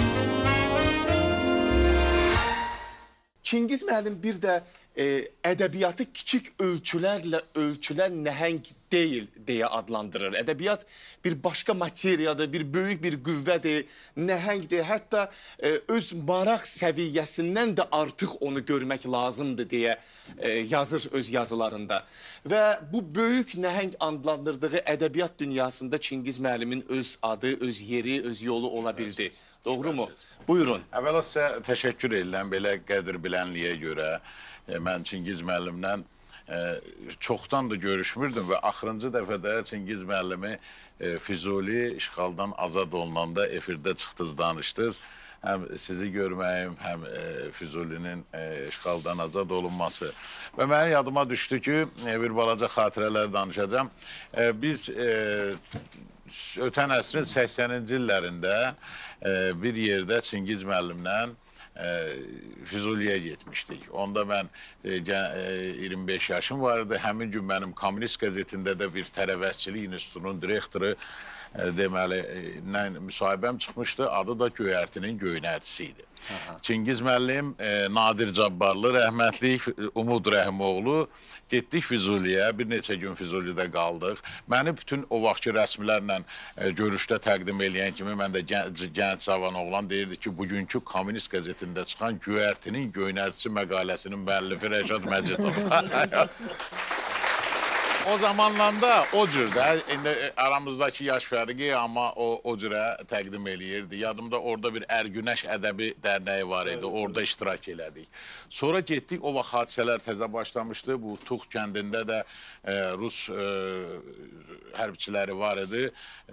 Çingiz müəllim bir də ədəbiyyatı kiçik ölçülərlə ölçülən nəhəng deyil deyə adlandırır. Ədəbiyyat bir başqa materiyadır, bir böyük bir qüvvədir, nəhəngdir. Hətta öz maraq səviyyəsindən də artıq onu görmək lazımdır deyə yazır öz yazılarında. Və bu böyük nəhəng adlandırdığı ədəbiyyat dünyasında Çingiz müəllimin öz adı, öz yeri, öz yolu ola bildi. Doğru mu? Buyurun. Əvvəla sizə təşəkkür edirəm belə qədir bilənliyə görə. Mən Çingiz müəllimlə çoxdan da görüşmürdüm və axırıncı dəfədə Çingiz müəllimi Füzuli işğaldan azad olunanda efirdə çıxdınız, danışdınız. Həm sizi görməyim, həm Füzulinin işğaldan azad olunması. Və mənim yadıma düşdü ki, bir balaca xatirələr danışacağım. Biz ötən əsrin 80-ci illərində bir yerdə Çingiz müəllimlə Füzuliyə getmişdik. Onda mən 25 yaşım vardı. Həmin gün mənim Kommunist qəzetində də bir Tərəvəzçilik İnstitutunun direktoru deməli, müsahibəm çıxmışdı. Adı da Göyərtinin Göynərçisi idi. Çingiz müəllim, Nadir Cabbarlı, rəhmətlik Umud Rəhimoğlu getdik Füzuliyə. Bir neçə gün Füzulidə qaldıq. Məni bütün o vaxtki rəsmilərlə görüşdə təqdim eləyən kimi mən də gənc cavan oğlan deyirdi ki, bugünkü Kommunist qəzetində çıxan Göyərtinin Göynərçisi məqaləsinin müəllifi Rəşad Məcidov. O zamandan da o cürdə, indi aramızdakı yaş fərqi, amma o cürə təqdim eləyirdi. Yadımda orada bir Ərgünəş Ədəbi Dərnəyi var idi, orada iştirak elədik. Sonra getdik, o vaxt hadisələr təzə başlamışdı. Bu Tuğ kəndində də Rus hərbçiləri var idi.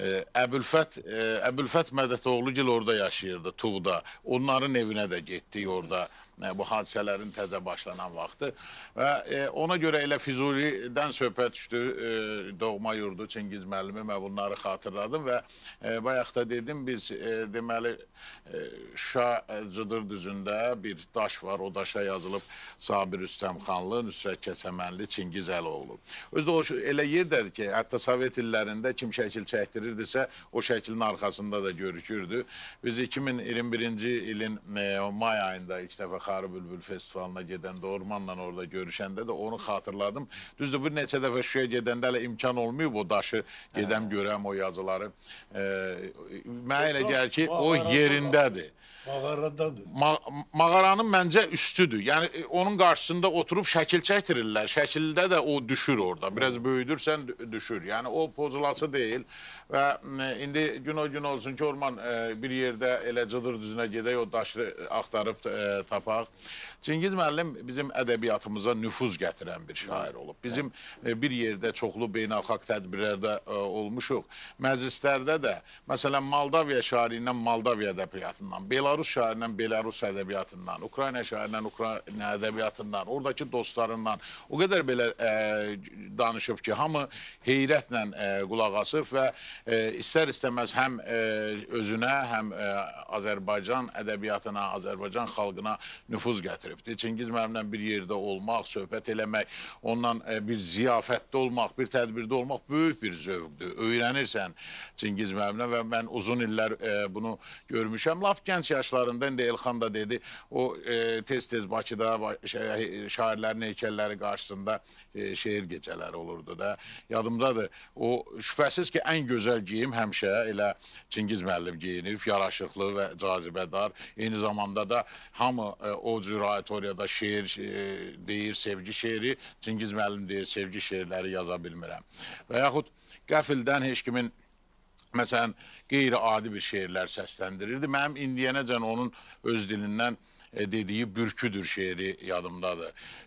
Əbülfət Mədətoğlugil orada yaşayırdı, Tuğda. Onların evinə də getdik orada. Bu hadisələrin təzə başlanan vaxtı və ona görə elə Füzulidən söhbət düşdü, doğma yurdu Çingiz müəllimi, mən bunları xatırladım və bayaq da dedim, biz deməli Şuşa Cıdır düzündə bir daş var, o daşa yazılıb Sabir Rüstəmxanlı, Nüsrət Kəsəmənli, Çingiz Əloğlu. Özdə o elə yerdədir ki, hətta Sovet illərində kim şəkil çəkdirirdisə, o şəklin arxasında da görükürdü. Biz 2021-ci ilin may ayında ilk dəfə Xarı Bülbül Festivalına gedəndə, Ormanla orada görüşəndə də onu xatırladım. Düzdür, bir neçə dəfə Şuşaya gedəndə hələ imkan olmayıb o daşı gedəm, görəm o yazıları. Mənə elə gəlir ki, o yerindədir. Mağaradadır. Mağaranın məncə üstüdür. Yəni, onun qarşısında oturub şəkil çəkdirirlər. Şəkildə də o düşür orada. Biraz böyüdürsən düşür. Yəni, o pozulası deyil. Və indi gün o gün olsun ki, Orman bir yerdə elə Cıdır düzünə gedək, o daşı axtarıb tapaq. Çingiz müəllim bizim ədəbiyyatımıza nüfuz gətirən bir şair olub. Bizim bir yerdə çoxlu beynəlxalq tədbirlərdə olmuşuq. Məclislərdə də, məsələn, Moldaviya şairi ilə Moldaviya ədəbiyyatından, Belarus şairindən Belarus ədəbiyyatından, Ukrayna şairindən Ukrayna ədəbiyyatından, oradakı dostlarından o qədər belə danışıb ki, hamı heyrətlə qulaq asıb və istər-istəməz həm özünə, həm Azərbaycan ədəbiyyatına, Azərbaycan xalqına nüfuz gətiribdir. Çingiz müəllimlə bir yerdə olmaq, söhbət eləmək, ondan bir ziyafətdə olmaq, bir tədbirdə olmaq böyük bir zövqdür. Öyrənirsən Çingiz müəllimlə və mən uzun illər bunu görmüşəm. Lap gənc yaşlarında, indi Elxan da dedi, o tez-tez Bakıda şairlərin heykəlləri qarşısında şeir gecələri olurdu da. Yadımdadır, o şübhəsiz ki, ən gözəl geyim həmişə elə Çingiz müəllim geyinib, yaraşıqlı və cazibədar. Eyni zamanda da hamı o cür auditoriyada şeir deyir, sevgi şeiri, Çingiz müəllim deyir, sevgi şeirləri yaza bilmirəm. Və yaxud qəfildən heç kimin məsələn, qeyri-adi bir şeirlər səsləndirirdi. Mənim indiyənəcən onun öz dilindən dediyi Bürküdür şeiri yadımdadır.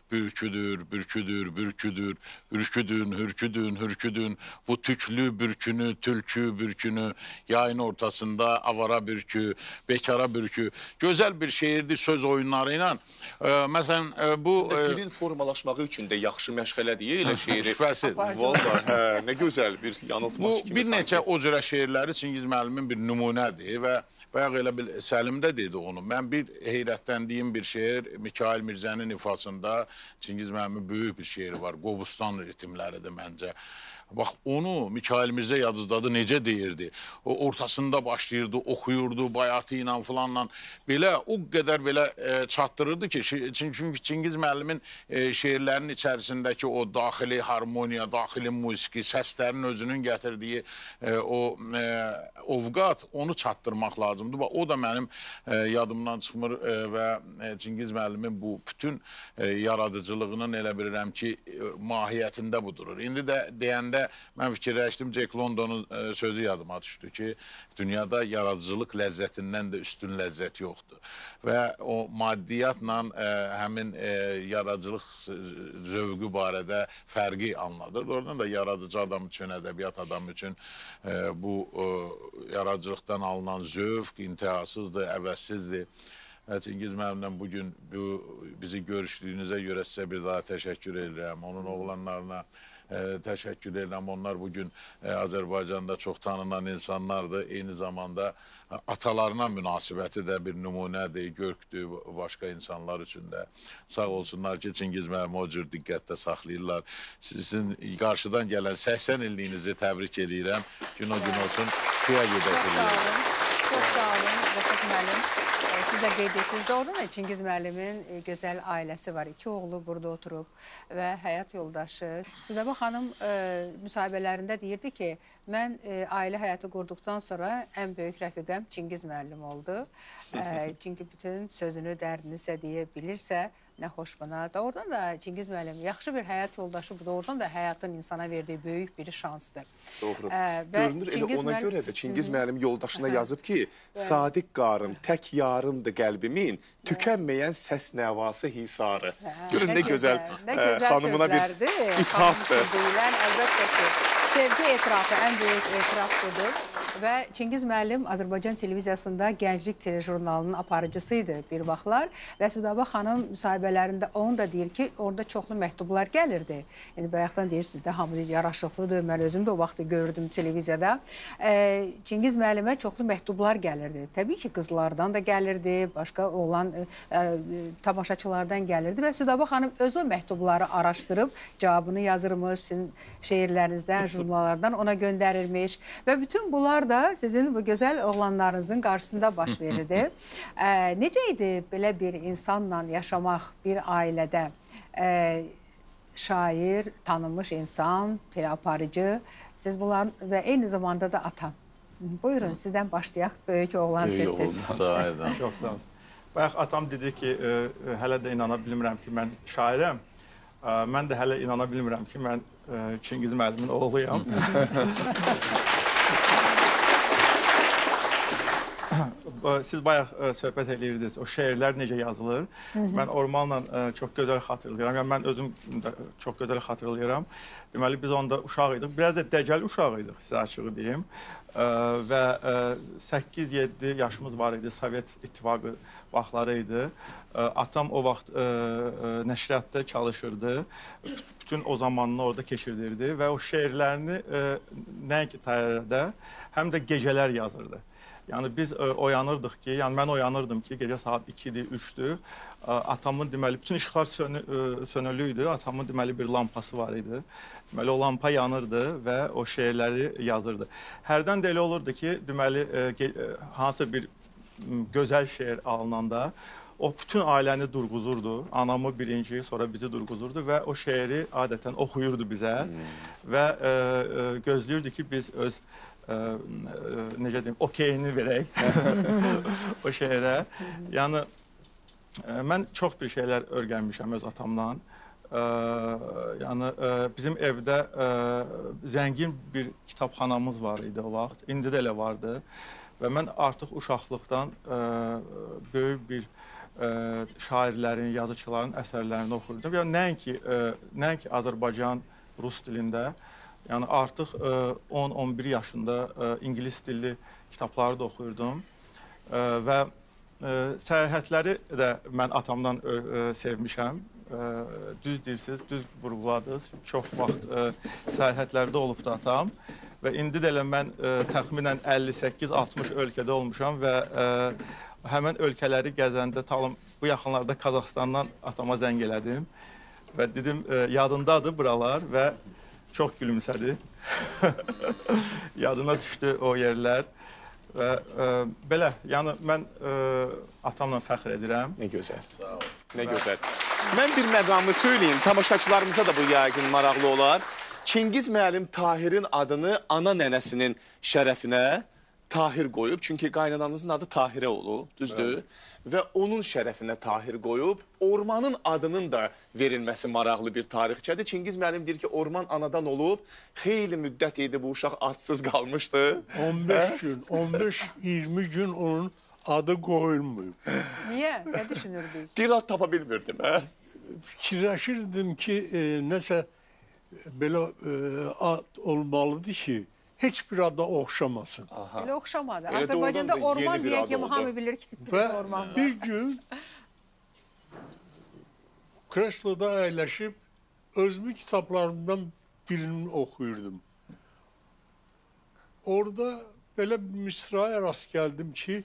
bürküdür, bürküdür, bürküdür, ürküdün, hürküdün, hürküdün, bu tüklü bürkünü, tülkü bürkünü, yayın ortasında avara bürkü, bekara bürkü. Gözəl bir şeirdi söz oyunlarıyla. Məsələn, bu... Dilin formalaşmağı üçün də yaxşı məşğələ deyil elə şeiri. Şübhəsiz. Vallahi, nə gözəl bir yanıltmaç kimi. Bu bir neçə o cürə şeirləri Çingiz müəllimin bir nümunədir və bayaq elə bir Səlim də dedi onu. Mən bir heyrətləndiyim bir şeir Mikail Mirzənin ifasında Çingiz müəllimin böyük bir şeiri var. Qobustan ritimləridir məncə. Bax, onu Mikail Mirzə yadızdadı, necə deyirdi. O ortasında başlayırdı, oxuyurdu, bayatı ilə filanla. Belə, o qədər belə çatdırırdı ki, çünki Çingiz müəllimin şeirlərinin içərisindəki o daxili harmoniya, daxili musiki, səslərin özünün gətirdiyi o ovqat, onu çatdırmaq lazımdır. Bax, o da mənim yadımdan çıxmır və Çingiz müəllimin bu bütün yaradıcılığının elə bilirəm ki, mahiyyətində bu durur. İndi də deyəndə mən fikirləşdim, Jack London'un sözü yadıma düşdü ki, dünyada yaradıcılıq ləzzətindən də üstün ləzzət yoxdur. Və o maddiyyatla həmin yaradıcılıq zövqü barədə fərqi anladır. Oradan da yaradıcı adam üçün, ədəbiyyat adam üçün bu yaradıcılıqdan alınan zövq intihasızdır, əvəzsizdir. Çingiz müəllimlə bugün bizi görüşdüyünüzə görə sizə bir daha təşəkkür edirəm. Onun oğlanlarına təşəkkür edirəm. Onlar bugün Azərbaycanda çox tanınan insanlardır. Eyni zamanda atalarına münasibəti də bir nümunədir, görkdür başqa insanlar üçün də. Sağ olsunlar ki, Çingiz müəllimi o cür diqqətdə saxlayırlar. Sizin qarşıdan gələn 80 illiyinizi təbrik edirəm. Gün o gün olsun. Şuya gedək edirəm. Çox sağ olun, Rəşad müəllim. Siz də qeyd etdiniz, doğrudan Çingiz müəllimin gözəl ailəsi var. 2 oğlu burada oturub və həyat yoldaşı. Südəbə xanım müsahibələrində deyirdi ki, mən ailə həyatı qurduqdan sonra ən böyük rəfiqəm Çingiz müəllim oldu. Çünki bütün sözünü, dərdini isə deyə bilirsə, nə xoş buna. Doğrudan da Çingiz müəllim yaxşı bir həyat yoldaşı, bu doğrudan da həyatın insana verdiyi böyük bir şansdır. Doğru. Görünür, elə ona görə də Çingiz müəllim yoldaşına yazıb ki, sadiq qarım, tək yarımdır qəlbimin, tükənməyən səs nəvası hisarı. Görün, nə gözəl xanımına bir ithafdır. Əlbəttə ki, sevgi etirafı, ən böyük etiraf budur. Və Çingiz müəllim Azərbaycan televiziyasında Gənclik telejurnalının aparıcısıydı bir vaxtlar və Südabə xanım müsahibələrində onun da deyir ki, orada çoxlu məktublar gəlirdi. Yəni, bayaqdan deyirsiniz də, hamı yaraşıqlıdır, mən özüm də o vaxtı gördüm televiziyada. Çingiz müəllimə çoxlu məktublar gəlirdi. Təbii ki, qızlardan da gəlirdi, başqa olan tamaşaçılardan gəlirdi və Südabə xanım öz o məktubları araşdırıb, cavabını yazırmış, sizin şeirlərinizdən, jurnallardan ona göndərirmiş və bütün bunlar da sizin bu gözəl oğlanlarınızın qarşısında baş verirdi. Necə idi belə bir insanla yaşamaq bir ailədə? Şair, tanınmış insan, teleaparıcı, siz bunlar və eyni zamanda da atan. Buyurun, sizdən başlayaq, böyük oğlan sizsiz. Çox sağ olun. Bayaq atam dedi ki, hələ də inana bilmirəm ki, mən şairəm. Mən də hələ inana bilmirəm ki, mən Çingiz müəllimin oğluyam. Siz bayaq söhbət edirdiniz, o şeirlər necə yazılır. Mən Ormanla çox gözəl xatırlayıram. Yəni, mən özüm çox gözəl xatırlayıram. Deməli, biz onda uşaq idik. Biraz da dəcəl uşaq idik, sizə açığı deyim. Və 8-7 yaşımız var idi, Sovet İttifaqı vaxtları idi. Atam o vaxt nəşriyyatda çalışırdı. Bütün o zamanını orada keçirdirdi və o şeirlərini nəinki təyyarədə, həm də gecələr yazırdı. Yəni, biz oyanırdıq ki, yəni mən oyanırdım ki, gecə saat 2-dir, 3-dür. Atamın deməli, bütün işıqlar sönülü idi. Atamın deməli bir lampası var idi. Deməli, o lampa yanırdı və o şeirləri yazırdı. Hərdən də elə olurdu ki, deməli, hansısa bir gözəl şeir alınanda o bütün ailəni durğuzurdu. Anamı birinci, sonra bizi durğuzurdu və o şeiri adətən oxuyurdu bizə və gözləyirdi ki, biz öz necə deyim, okeyini verək o şeirə. Yəni, mən çox bir şeylər öyrənmişəm öz atamdan. Yəni, bizim evdə zəngin bir kitabxanamız var idi o vaxt. İndi də elə vardı. Və mən artıq uşaqlıqdan böyük bir şairlərin, yazıçıların əsərlərini oxuyurdum. Yəni nəinki Azərbaycan rus dilində, yəni artıq 10-11 yaşında ingilis dilli kitabları da oxuyurdum və səyahətləri də mən atamdan sevmişəm. Düz deyirsiniz, düz vurğuladınız. Çox vaxt səyahətlərdə olubdu atam və indi də elə mən təxminən 58-60 ölkədə olmuşam və həmən ölkələri gəzəndə bu yaxınlarda Qazaxıstandan atama zəng elədim və dedim yadındadır buralar və çox gülümsədi. Yadına düşdü o yerlər və belə, yəni mən atamla fəxr edirəm. Ne güzel. Ne güzel. Mən bir məqamı söyleyeyim. Tamaşaçılarımıza da bu yəqin maraqlı olar. Çingiz müəllim Tahir'in adını ana nənəsinin şərəfinə Tahir qoyub. Çünki qaynananızın adı Tahirə olub, düzdür? Və onun şərəfinə Tahir qoyub. Ormanın adının da verilməsi maraqlı bir tarixçədir. Çingiz müəllim deyir ki, orman anadan olub. Xeyli müddət idi bu uşaq adsız qalmışdı. 15 gün, 15-20 gün onun adı qoyulmuyub. Niyə? Nə düşünürdünüz? Bir ad tapa bilmirdim. Fikirləşirdim ki, nəsə belə ad olmalıdır ki, heç bir ada oxşamasın. Elə oxşamadı. Elə Azərbaycanda doğrudan da orman yeni bir deyək ad ki, oldu. hamı bilir ki, Və orman var. bir gün kresloda əyləşib özümün kitablarımdan birini oxuyurdum. Orada belə bir misraya rast gəldim ki,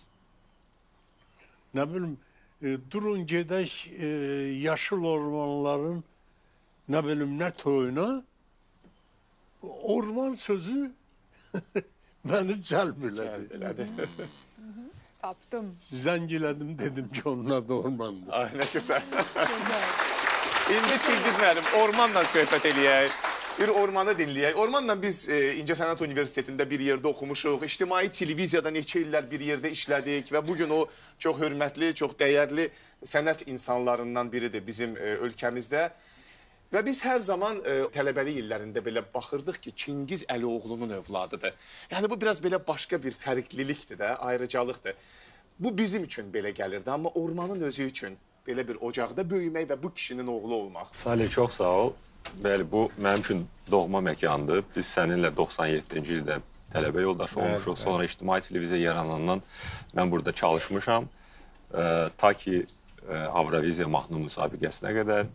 nə bilim, durun gedək yaşıl ormanların nə bilim nə toyuna, orman sözü məni cəlb elədi. Tapdım. Zəng elədim, dedim ki, onun adı ormandır. Ay, nə güzel. İndi Çingiz müəllim, ormanla söhbət eləyək. Bir ormanı dinləyək. Ormanla biz İncəsənət Universitetində bir yerdə oxumuşuq. İctimai televiziyada neçə illər bir yerdə işlədik və bugün o çox hörmətli, çox dəyərli sənət insanlarından biridir bizim ölkəmizdə. Və biz hər zaman tələbəlik illərində belə baxırdıq ki, Çingiz Əlioğlunun övladıdır. Yəni bu biraz belə başqa bir fərqlilikdir də, ayrıcalıqdır. Bu bizim üçün belə gəlirdi, amma ormanın özü üçün belə bir ocaqda böyümək və bu kişinin oğlu olmaq. Salih, çox sağ ol. Bəli, bu mənim üçün doğma məkandır. Biz səninlə 97-ci ildə tələbə yoldaşı olmuşuq. Sonra ictimai televiziya yaranandan mən burada çalışmışam. Ta ki Avroviziya mahnı müsabiqəsinə qədər.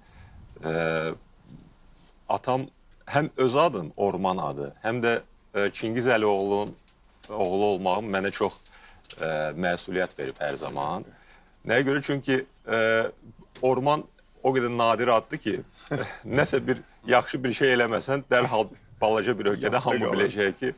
Atam həm öz adım, Orman adı, həm də Çingiz Əlioğlunun oğlu olmağım mənə çox məsuliyyət verib hər zaman. Nəyə görə? Çünki Orman o qədər nadir addır ki, nəsə bir yaxşı bir şey eləməsən, dərhal balaca bir ölkədə hamı biləcək ki,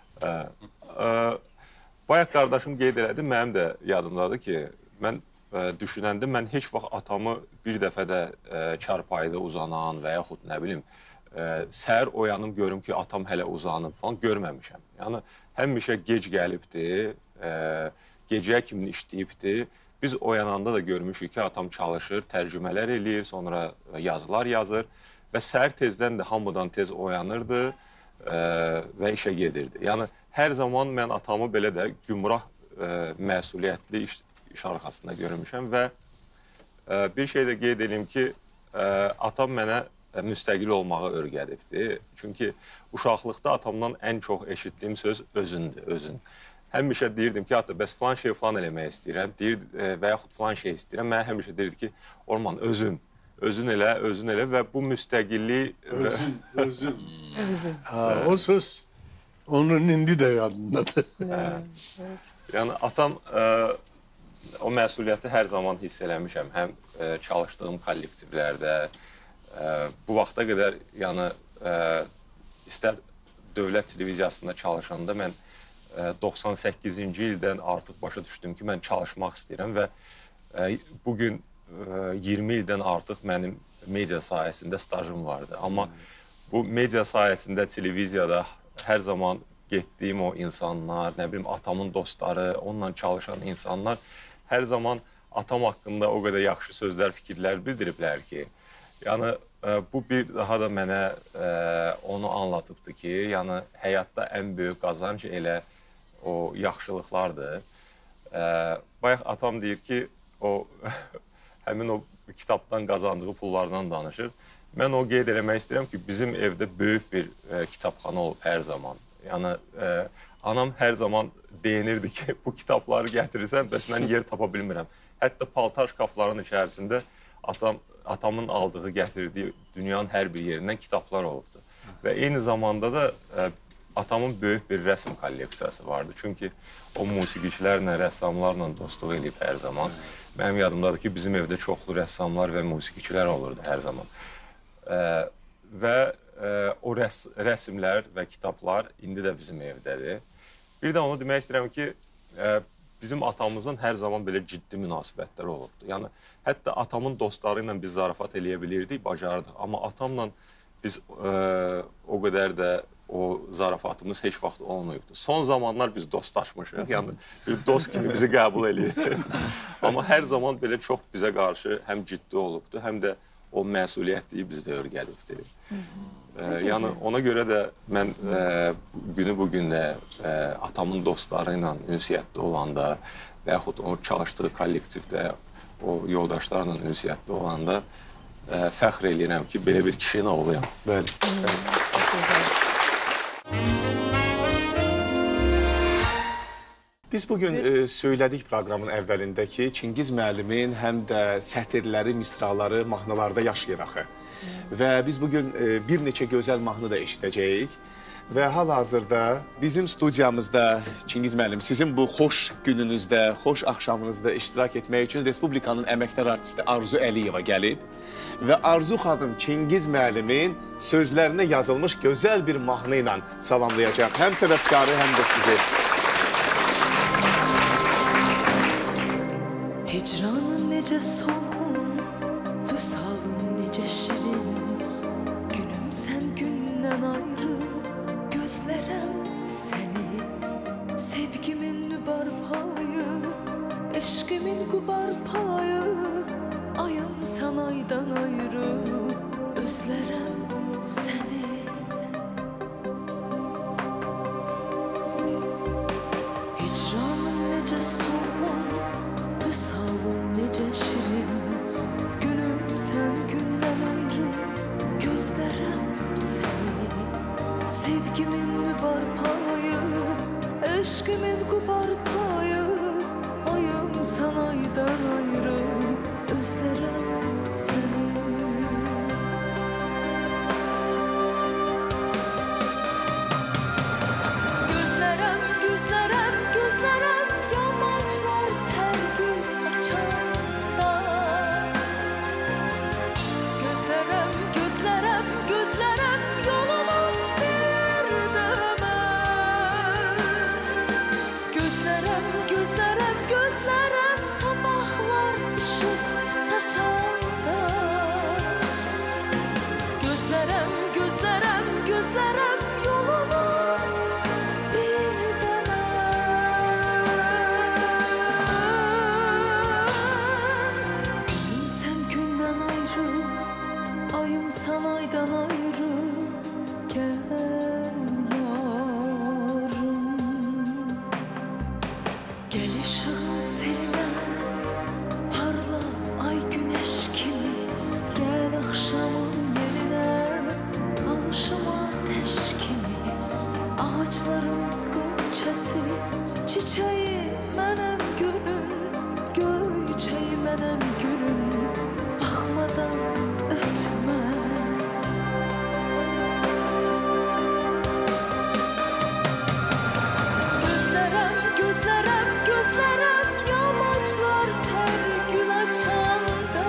bayaq qardaşım qeyd elədi, mənim də yadımdadır ki, mən düşünəndə mən heç vaxt atamı bir dəfə də çarpayıda uzanan və yaxud nə bilim, səhər oyanım görüm ki, atam hələ uzanıb falan görməmişəm. Yəni, həmişə gec gəlibdir, gecəyə kimi işləyibdir. Biz oyananda da görmüşük ki, atam çalışır, tərcümələr eləyir, sonra yazılar yazır və səhər tezdən də hamıdan tez oyanırdı və işə gedirdi. Yəni, hər zaman mən atamı belə də gümrah, məsuliyyətli iş arxasında görmüşəm və bir şey də qeyd edeyim ki, atam mənə müstəqil olmağı öyrədibdir. Çünki uşaqlıqda atamdan ən çox eşitdiyim söz özündür, özün. Həmişə deyirdim ki, hatta bəs filan şey falan eləmək istəyirəm, və yaxud filan şey istəyirəm. Mənə həmişə deyirdi ki, Orman, özün elə və bu müstəqillik... Özün. O söz onun indi də yadındadır. Yəni, atam o məsuliyyəti hər zaman hiss eləmişəm. Həm çalışdığım kollektivlərdə, bu vaxta qədər, yəni, istər dövlət televiziyasında çalışanda mən 98-ci ildən artıq başa düşdüm ki, mən çalışmaq istəyirəm və bugün 20 ildən artıq mənim media sayəsində stajım vardı. Amma bu media sayəsində televiziyada hər zaman getdiyim o insanlar, nə bilim, atamın dostları, onunla çalışan insanlar hər zaman atam haqqında o qədər yaxşı sözlər, fikirlər bildiriblər ki, yəni, bu bir daha da mənə onu anlatıbdır ki, yəni, həyatda ən böyük qazanc elə o yaxşılıqlardır. Bayaq atam deyir ki, o həmin o kitabdan qazandığı pullardan danışır. Mən o qeyd eləmək istəyirəm ki, bizim evdə böyük bir kitabxana olub hər zaman. Yəni anam hər zaman deyinirdi ki, bu kitabları gətirirsən, bəs mən yer tapa bilmirəm. Hətta paltar şkafların içərisində atamın aldığı, gətirdiyi dünyanın hər bir yerindən kitablar olubdu. Və eyni zamanda da atamın böyük bir rəsm kolleksiyası vardı. Çünki o musiqiçilərlə, rəssamlarla dostluq edib hər zaman. Mənim yadımdadır ki, bizim evdə çoxlu rəssamlar və musiqiçilər olurdu hər zaman. Və o rəsmlər və kitablar indi də bizim evdədir. Bir də onu demək istəyirəm ki, bizim atamızın hər zaman belə ciddi münasibətləri olubdu. Yəni, hətta atamın dostları ilə biz zarafat eləyə bilirdik, bacardıq. Amma atamla biz o qədər də o zarafatımız heç vaxt olmayıbdır. Son zamanlar biz dostlaşmışıq. Yəni, bir dost kimi bizi qəbul edir. Amma hər zaman belə çox bizə qarşı həm ciddi olubdur, həm də o məsuliyyətliyi bizdə örgəlibdir. Yəni, ona görə də mən günü bugün də atamın dostları ilə ünsiyyətli olanda və yaxud o çalışdığı kollektivdə o yoldaşlarla ünsiyyətli olanda fəxr edirəm ki, belə bir kişinin oğluyam. Bəli. Biz bugün söylədik proqramın əvvəlində ki, Çingiz müəllimin həm də sətirləri, misraları mahnılarda yaşayır axı. Və biz bugün bir neçə gözəl mahnı da eşidəcəyik. Və hal-hazırda bizim studiyamızda Çingiz müəllim sizin bu xoş gününüzdə, xoş axşamınızda iştirak etmək üçün Respublikanın əməkdar artisti Arzu Əliyeva gəlib. Və Arzu xanım Çingiz müəllimin sözlərinə yazılmış gözəl bir mahnı ilə salamlayacaq. Həm səbəbkarı, həm də sizi. Hicranın necə soğun, vüsalın necə şirin, günüm sən gündən ayrı, gözlərəm səni, sevgimin nübar payı, eşqimin qubar payı, ayım sən aydan ayrı, özlərəm səni. Hicranın necə soğun, vüsalın necə şirin, günüm sən gündən ayrı, gözlərəm səni, sevgimin nübar payı, eşqimin qubar payı, ayım sən aydan ayrı, özlərəm səni. Gözlərəm, gözlərəm, gözlərəm, yamaclar tərgül açanda. Gözlərəm, gözlərəm, gözlərəm, yolunu bir dönəmə. Gözlərəm, gözlərəm, gözlərəm, sabahlar işıq saçanda. Gözlərəm, gözlərəm, gözlərəm, yolunu bir dönəm. Günüm sən gündən ayrı, ayım sən aydan ayrı, gəl yarım. Gəl işığın selinə, parla ay güneş kimi, gəl axşamın yelinə, alışıma ateş kimi, ağacların qönçəsi, çiçəyi mənəm gülüm, göyçəyi mənəm gülüm, baxmadan ötmə. Gözlərəm, gözlərəm, gözlərəm, yamaclar tərgül açanda.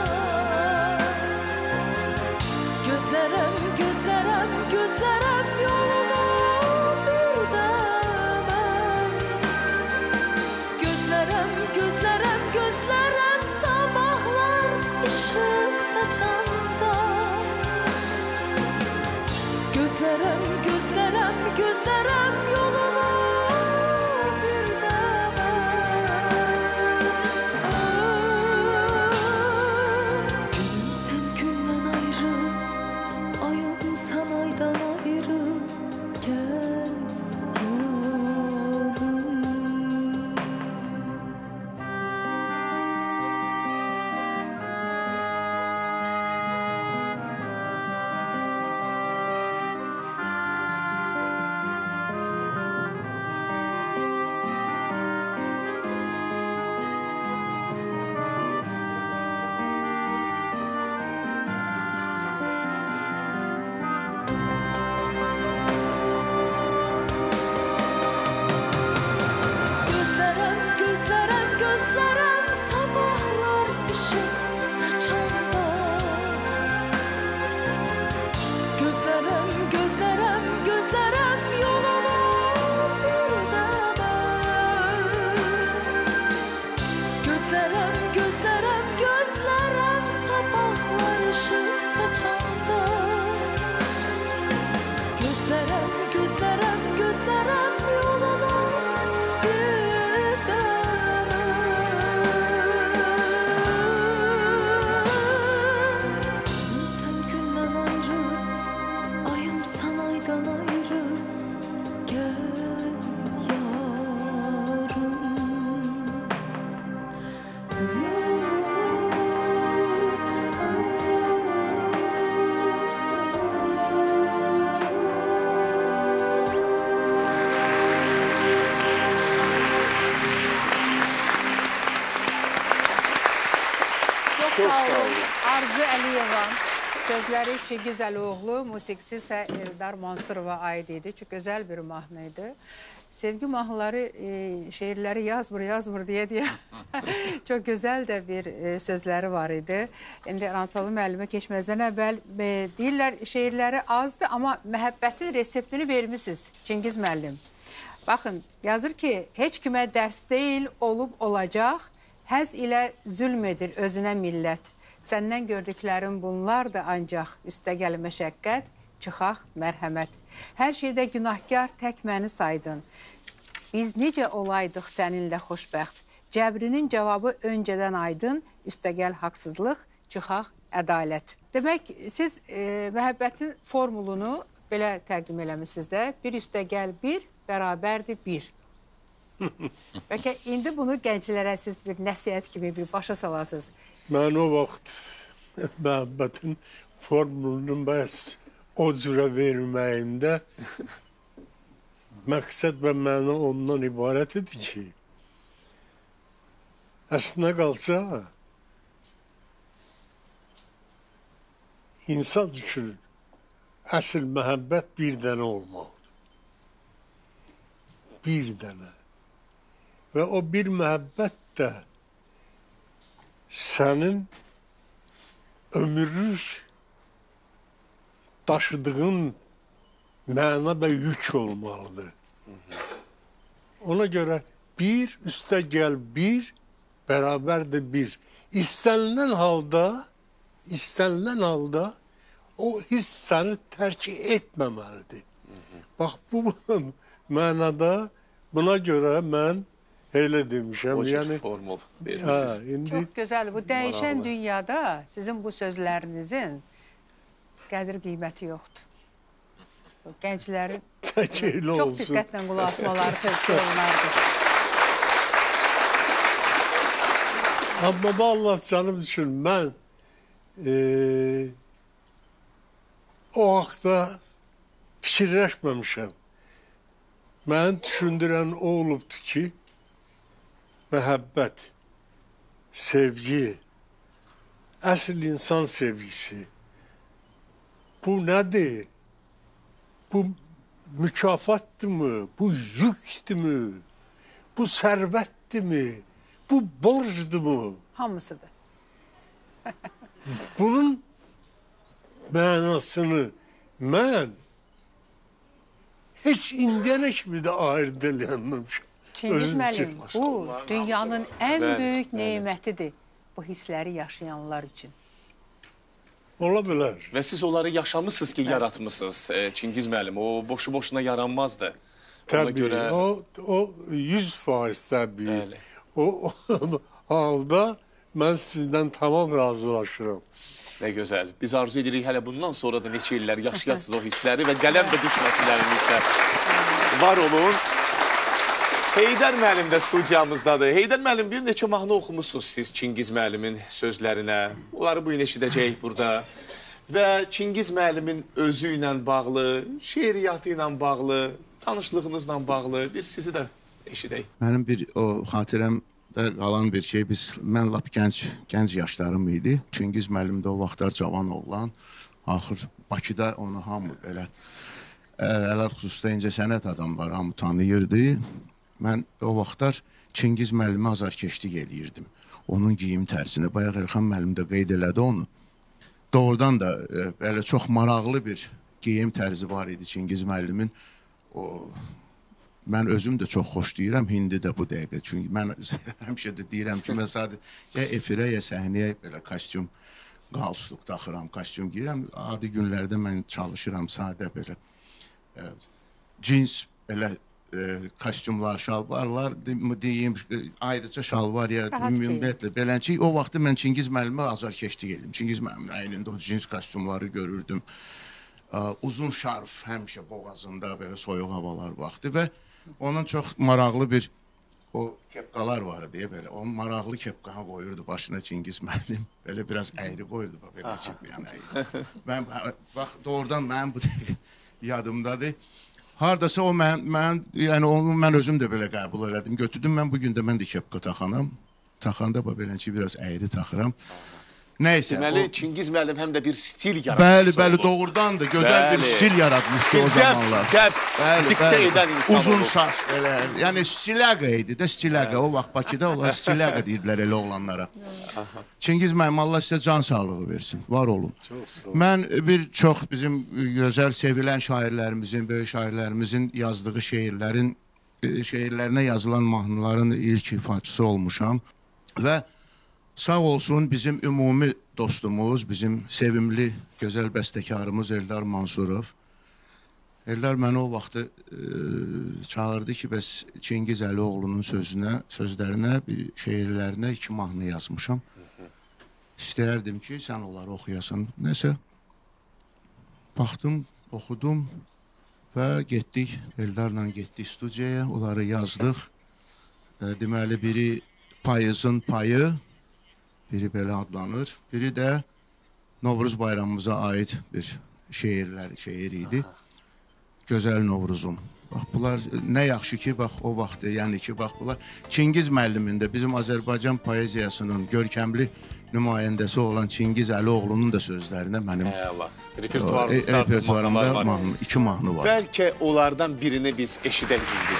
Gözlərəm, gözlərəm, gözlərəm, yolunu bir dönəm. Gözlərəm, gözlərəm, gözlərəm, sabahlar işıq saçanda. Gözlərəm, gözlərəm, gözlərəm, yolunu bir dönəm. Günüm sən gündən ayrı, ayım sən aydan ayrı, gəl yarım. sağ olun. Arzu Əliyeva. Sözləri Çingiz Əlioğlu, musiqisi isə Eldar Mansurova aid idi. Çox gözəl bir mahnı idi. Sevgi mahnıları, şeirləri yazmır deyə çox gözəl də bir sözləri var idi. İndi Anatoli müəllimə keçməzdən əvvəl deyirlər, şeirləri azdır, amma məhəbbətin reseptini vermişsiniz Çingiz müəllim. Baxın, yazır ki, heç kimə dərs deyil, olub olacaq, həz ilə zülm edir özünə millət. Səndən gördüklərim bunlardır ancaq, üstəgəl məşəqqət, çıxaq mərhəmət. Hər şeydə günahkar tək məni saydın. Biz necə olaydıq səninlə xoşbəxt? Cəbrinin cavabı öncədən aydın, üstəgəl haqsızlıq, çıxaq ədalət. Demək, siz məhəbbətin formulunu belə təqdim eləmişsiniz də, bir üstəgəl bir, bərabərdir bir. Bəlkə indi bunu gənclərə siz bir nəsiyyət kimi bir başa salasınız. Mən o vaxt məhəbbətin formulunu bəs o cürə verməyimdə məqsəd və məna ondan ibarət idi ki, əslinə qalsa insan üçün əsl məhəbbət bir dənə olmalıdır. Bir dənə. Və o bir məhəbbət də sənin ömürlük daşıdığın məna və yük olmalıdır. Ona görə bir üstəgəl bir, bərabərdir bir. İstənilən halda o hiss səni tərk etməməlidir. Bax, bu mənada buna görə mən elə demişəm. O cür formul vermişsiniz. Çox gözəl. Bu dəyişən dünyada sizin bu sözlərinizin qədir qiyməti yoxdur. Gənclərin çox diqqətlə qulaq asmaları tövsiyə olunardır. Amma Allah canım üçün mən o haqda fikirləşməmişəm. Mən düşündürən o olubdur ki, məhəbbət, sevgi, əsl insan sevgisi. Bu nədir? Bu mükafatdırmı? Bu yükdürmü? Bu sərvətdirmi? Bu borcdurmu? Hamısıdır. Bunun mənasını mən heç indiyənə kimi də ayırt eləyənməmişəm. Çingiz müəllim, bu dünyanın ən böyük neymətidir bu hissləri yaşayanlar üçün. Ola bilər. Və siz onları yaşamışsınız ki, yaratmışsınız Çingiz müəllim. O boşu-boşuna yaranmazdı. Təbii, o 100% təbii. O halda mən sizdən tamam razılaşıram. Nə gözəl. Biz arzu edirik hələ bundan sonra da neçə illər yaşayasınız o hissləri və qələm də düşməsin əlinizdə. Var olun. Heydər müəllim də studiyamızdadır. Heydər müəllim, bir neçə mahnı oxumusunuz siz Çingiz müəllimin sözlərinə. Onları bu gün eşidəcəyik burada. Və Çingiz müəllimin özü ilə bağlı, şeiriyyatı ilə bağlı, tanışlığınızla bağlı bir sizi də eşidək. Mənim bir o xatirəmdə qalan bir şey, mən lap gənc yaşlarım idi. Çingiz müəllim də o vaxtlar cavan oğlan. Axır Bakıda onu hamı belə, ələr xüsusda incəsənət adamları hamı tanıyırdı. Mən o vaxtlar Çingiz müəllimi azarkeşlik eləyirdim. Onun geyim tərsinə. Bayaq Elxan müəllim də qeyd elədi onu. Doğrudan da belə çox maraqlı bir geyim tərzi var idi Çingiz müəllimin. Mən özüm də çox xoşlayıram, indi də bu dəqiqə. Çünki mən həmişə də deyirəm ki, mən sadə ya efirə, ya səhnəyə belə kostyum, qalstuk taxıram, kostyum giyirəm. Adi günlərdə mən çalışıram sadə belə cins belə kostyumlar, şalvarlar deyim, ayrıca şalvar ya ümumiyyətlə belənçi. O vaxtı mən Çingiz müəllimə azarkeşlik edim. Çingiz müəllimin əynində o cins kostyumları görürdüm. Uzun şarf həmişə boğazında belə soyuq havalar vaxtı və onun çox maraqlı bir o kepkalar var deyə belə. O maraqlı kepkanı qoyurdu başına Çingiz müəllim. Belə biraz əyri qoyurdu. Belə çipiyən əyri. Bax, doğrudan mənim bu yadımdadır. Hardasa o yəni onu mən özüm də belə qəbul elədim. Götürdüm mən bugün də mən də kepka taxanam. Taxanda belənçi biraz əyri taxıram. Neyse. Deməli, Çingiz müəllim həm də bir stil yaratmışdı. Bəli, doğrudandır. Gözəl bir stil yaratmışdı o zamanlar. Diktə edən insan uzun olub. saç belə. Yəni stilaqa idi də, stilaqa. O vaxt Bakıda onlar stilaqa deyirlər elə oğlanlara. Çingiz müəllim, Allah sizə can sağlığı versin. Var olun. Mən bir çox bizim gözəl sevilən şairlərimizin, böyük şairlərimizin yazdığı şeirlərinə yazılan mahnıların ilk ifaçısı olmuşam və sağ olsun bizim ümumi dostumuz, bizim sevimli, gözəl bəstəkarımız Eldar Mansurov. Eldar məni o vaxtı çağırdı ki, bəs Çingiz Əlioğlunun sözlərinə, şeirlərinə 2 mahnı yazmışam. İstəyərdim ki, sən onları oxuyasan. Nəsə, baxdım, oxudum və getdik, Eldarla getdik studiyaya, onları yazdıq. Deməli, biri Payızın Payı, biri belə adlanır. Biri də Novruz bayramımıza aid bir şeir idi. Gözəl Novruzum. Bax, bunlar nə yaxşı ki, bax, o vaxtı, yəni ki, bax, bunlar Çingiz müəllimin də bizim Azərbaycan poeziyasının görkəmli nümayəndəsi olan Çingiz Əlioğlunun da sözlərinə mənim repertuarımda 2 mahnı var. Bəlkə onlardan birini biz eşidək indi.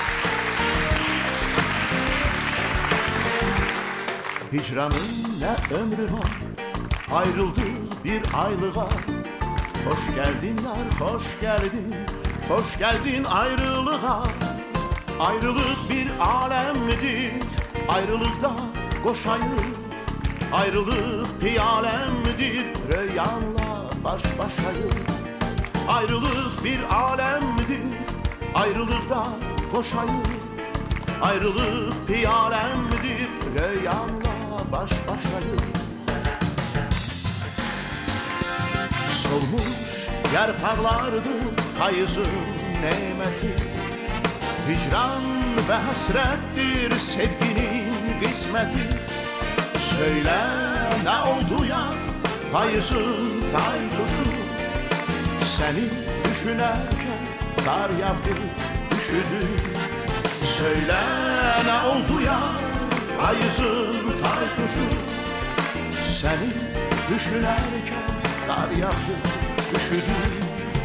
Hicranın ne ömrü var, ayrıldık bir aylığa. Hoş geldin yar, hoş geldin, hoş geldin ayrılığa. Ayrılık bir alemdir, ayrılıkta koşayım. Ayrılık piyalemdir, rüyanla baş başayım. Ayrılık bir alemdir, ayrılıkta koşayım. Ayrılık piyalemdir, rüyanla baş başayım. Solmuş yarpaklardı payızın nemeti. Hicran ve hasrettir sevginin kısmeti. Söyle ne oldu ya payızın taykuşu. Seni düşünerken kar yağdı üşüdüm. Söyle ne oldu ya payızın taykuşu. Seni düşünerken kar yağdı üşüdüm.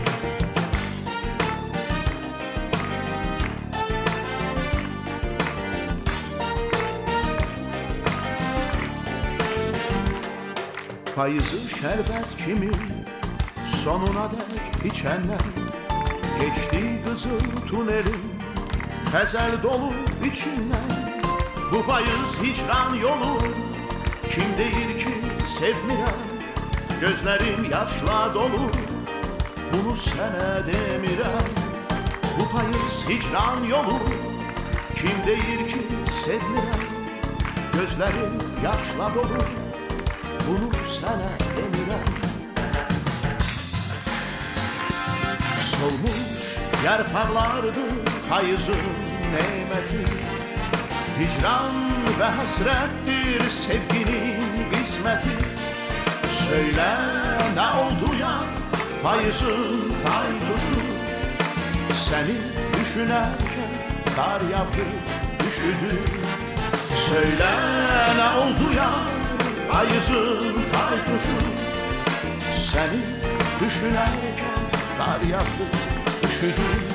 Payızı şerbet kimi sonuna dek içenler. Geçti kızıl tünelin Hezel dolu içinden. Bu payız hicran yolu kim değil ki sevmirem. Gözlerim yaşla dolu bunu sana demirem. Bu payız hicran yolu kim değil ki sevmirem. Gözlerim yaşla dolu bunu sana demirem. Solmuş yarpaklardı payızın nemeti. Hicran ve hasrettir sevginin kısmeti. Söyle ne oldu ya payızın taykuşu. Seni düşünerken kar yağdı üşüdüm. Söyle ne oldu ya payızın taykuşu. Seni düşünerken kar yağdı üşüdüm.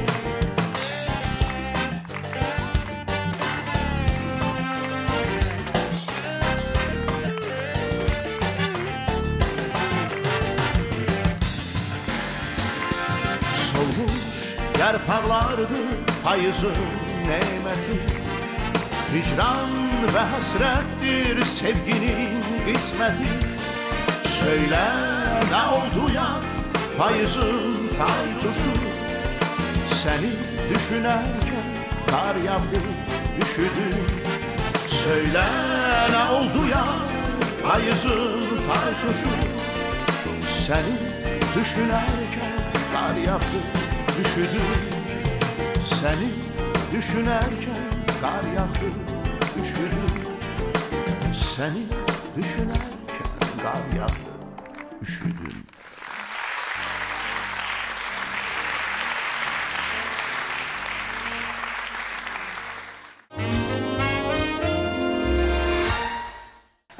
Solmuş yarpaklardı payızın nemeti. Hicran ve hasrettir sevginin kısmeti. Söyle ne oldu ya payızın taykuşu. Seni düşünerken kar yağdı üşüdüm. Söyle ne oldu ya payızın taykuşu. Seni düşünerken kar yağdı üşüdüm. Seni düşünerken kar yağdı üşüdüm. Seni düşünerken kar yağdı üşüdüm.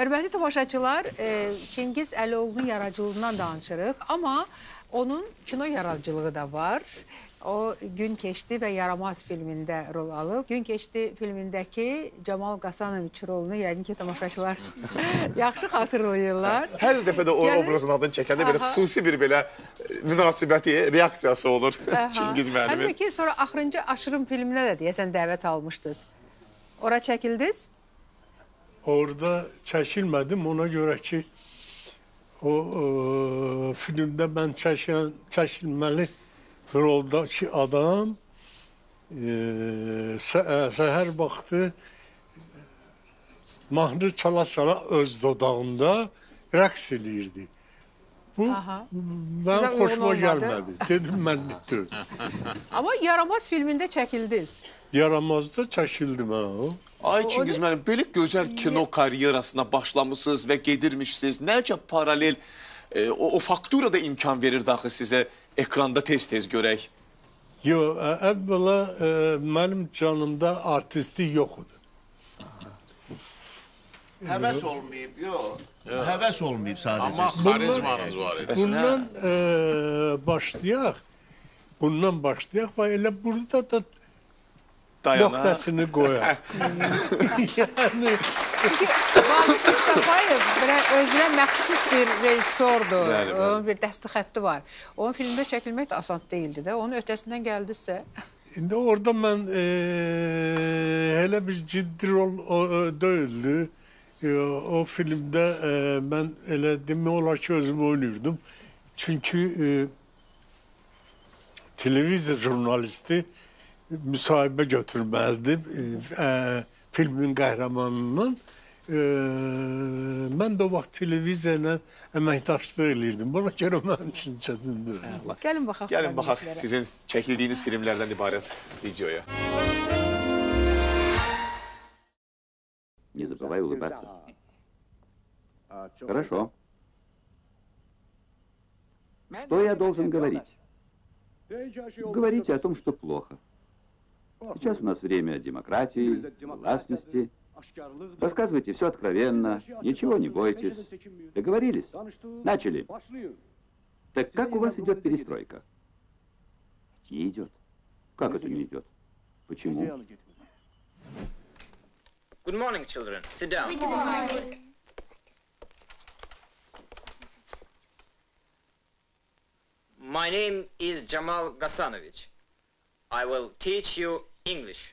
Hörmətli tamaşaçılar, Çingiz Əlioğlu'nun yaradıcılığından danışırıq, amma onun kino yaradıcılığı da var. O Gün Keçdi və Yaramaz filmində rol alıb. Gün Keçdi filmindəki Camal Qasanoviç rolunu yəqin ki, tamaşaçılar yaxşı xatırlayırlar. Hər dəfə də o obrazın adını çəkəndə belə xüsusi bir belə münasibəti, reaksiyası olur Çingiz müəllimin. Həm də ki, sonra Axırıncı Aşırım filminə də deyəsən dəvət almışdınız. Ora çəkildiniz? Orada çəkilmədim, ona görə ki, o filmdə mən çəkilməli roldakı adam səhər vaxtı mahnı çala-çala öz dodağında rəqs eləyirdi. Bu, mən xoşuma gəlmədi. Dedim, mən deyil. Amma Yaramaz filmində çəkildiniz. Yaramazda çəkildim, o. Ay Çingiz müəllim, belə gözəl kino karyerasına başlamışsınız və gedirmişsiniz. Nəcə paralel, o faktura da imkan verir daxil sizə ekranda tez-tez görək. Yox, əvvəla mənim canımda artistlik yox idi. Həvəs olmayıb, yox. Həvəs olmayıb sadəcə. Amma xarizmanız var idi. Bundan başlayaq və elə burada da nöqtəsini qoyaq. Yəni... Çünki Vahid Mustafayev özünə məxsus bir rejissordur, onun bir dəsti xətti var. Onun filmdə çəkilmək də asan deyildi də, onun ötəsindən gəldinizsə. İndi orada mən elə bir ciddi rol deyildi. O filmdə mən elə demək olar ki, özümü oynayırdım. Çünki televizya jurnalisti müsahibə götürməlidir filmin qəhrəmanından. Mən də o vaxt televiziya ilə əməkdaşlıq eləyirdim. Buna görə mənim üçün çətindir. Gəlin baxaq. Gəlin baxaq sizin çəkildiyiniz filmlərdən ibarət videoya. Не забывай улыбаться. Хорошо. Что я должен говорить? Говорите о том, что плохо. Сейчас у нас время демократии, властности. Рассказывайте все откровенно, ничего не бойтесь. Договорились? Начали. Так как у вас идет перестройка? Не идет. Как это не идет? Почему? Good morning, children. Sit down. Good morning. My name is Jamal Gasanovich. I will teach you English.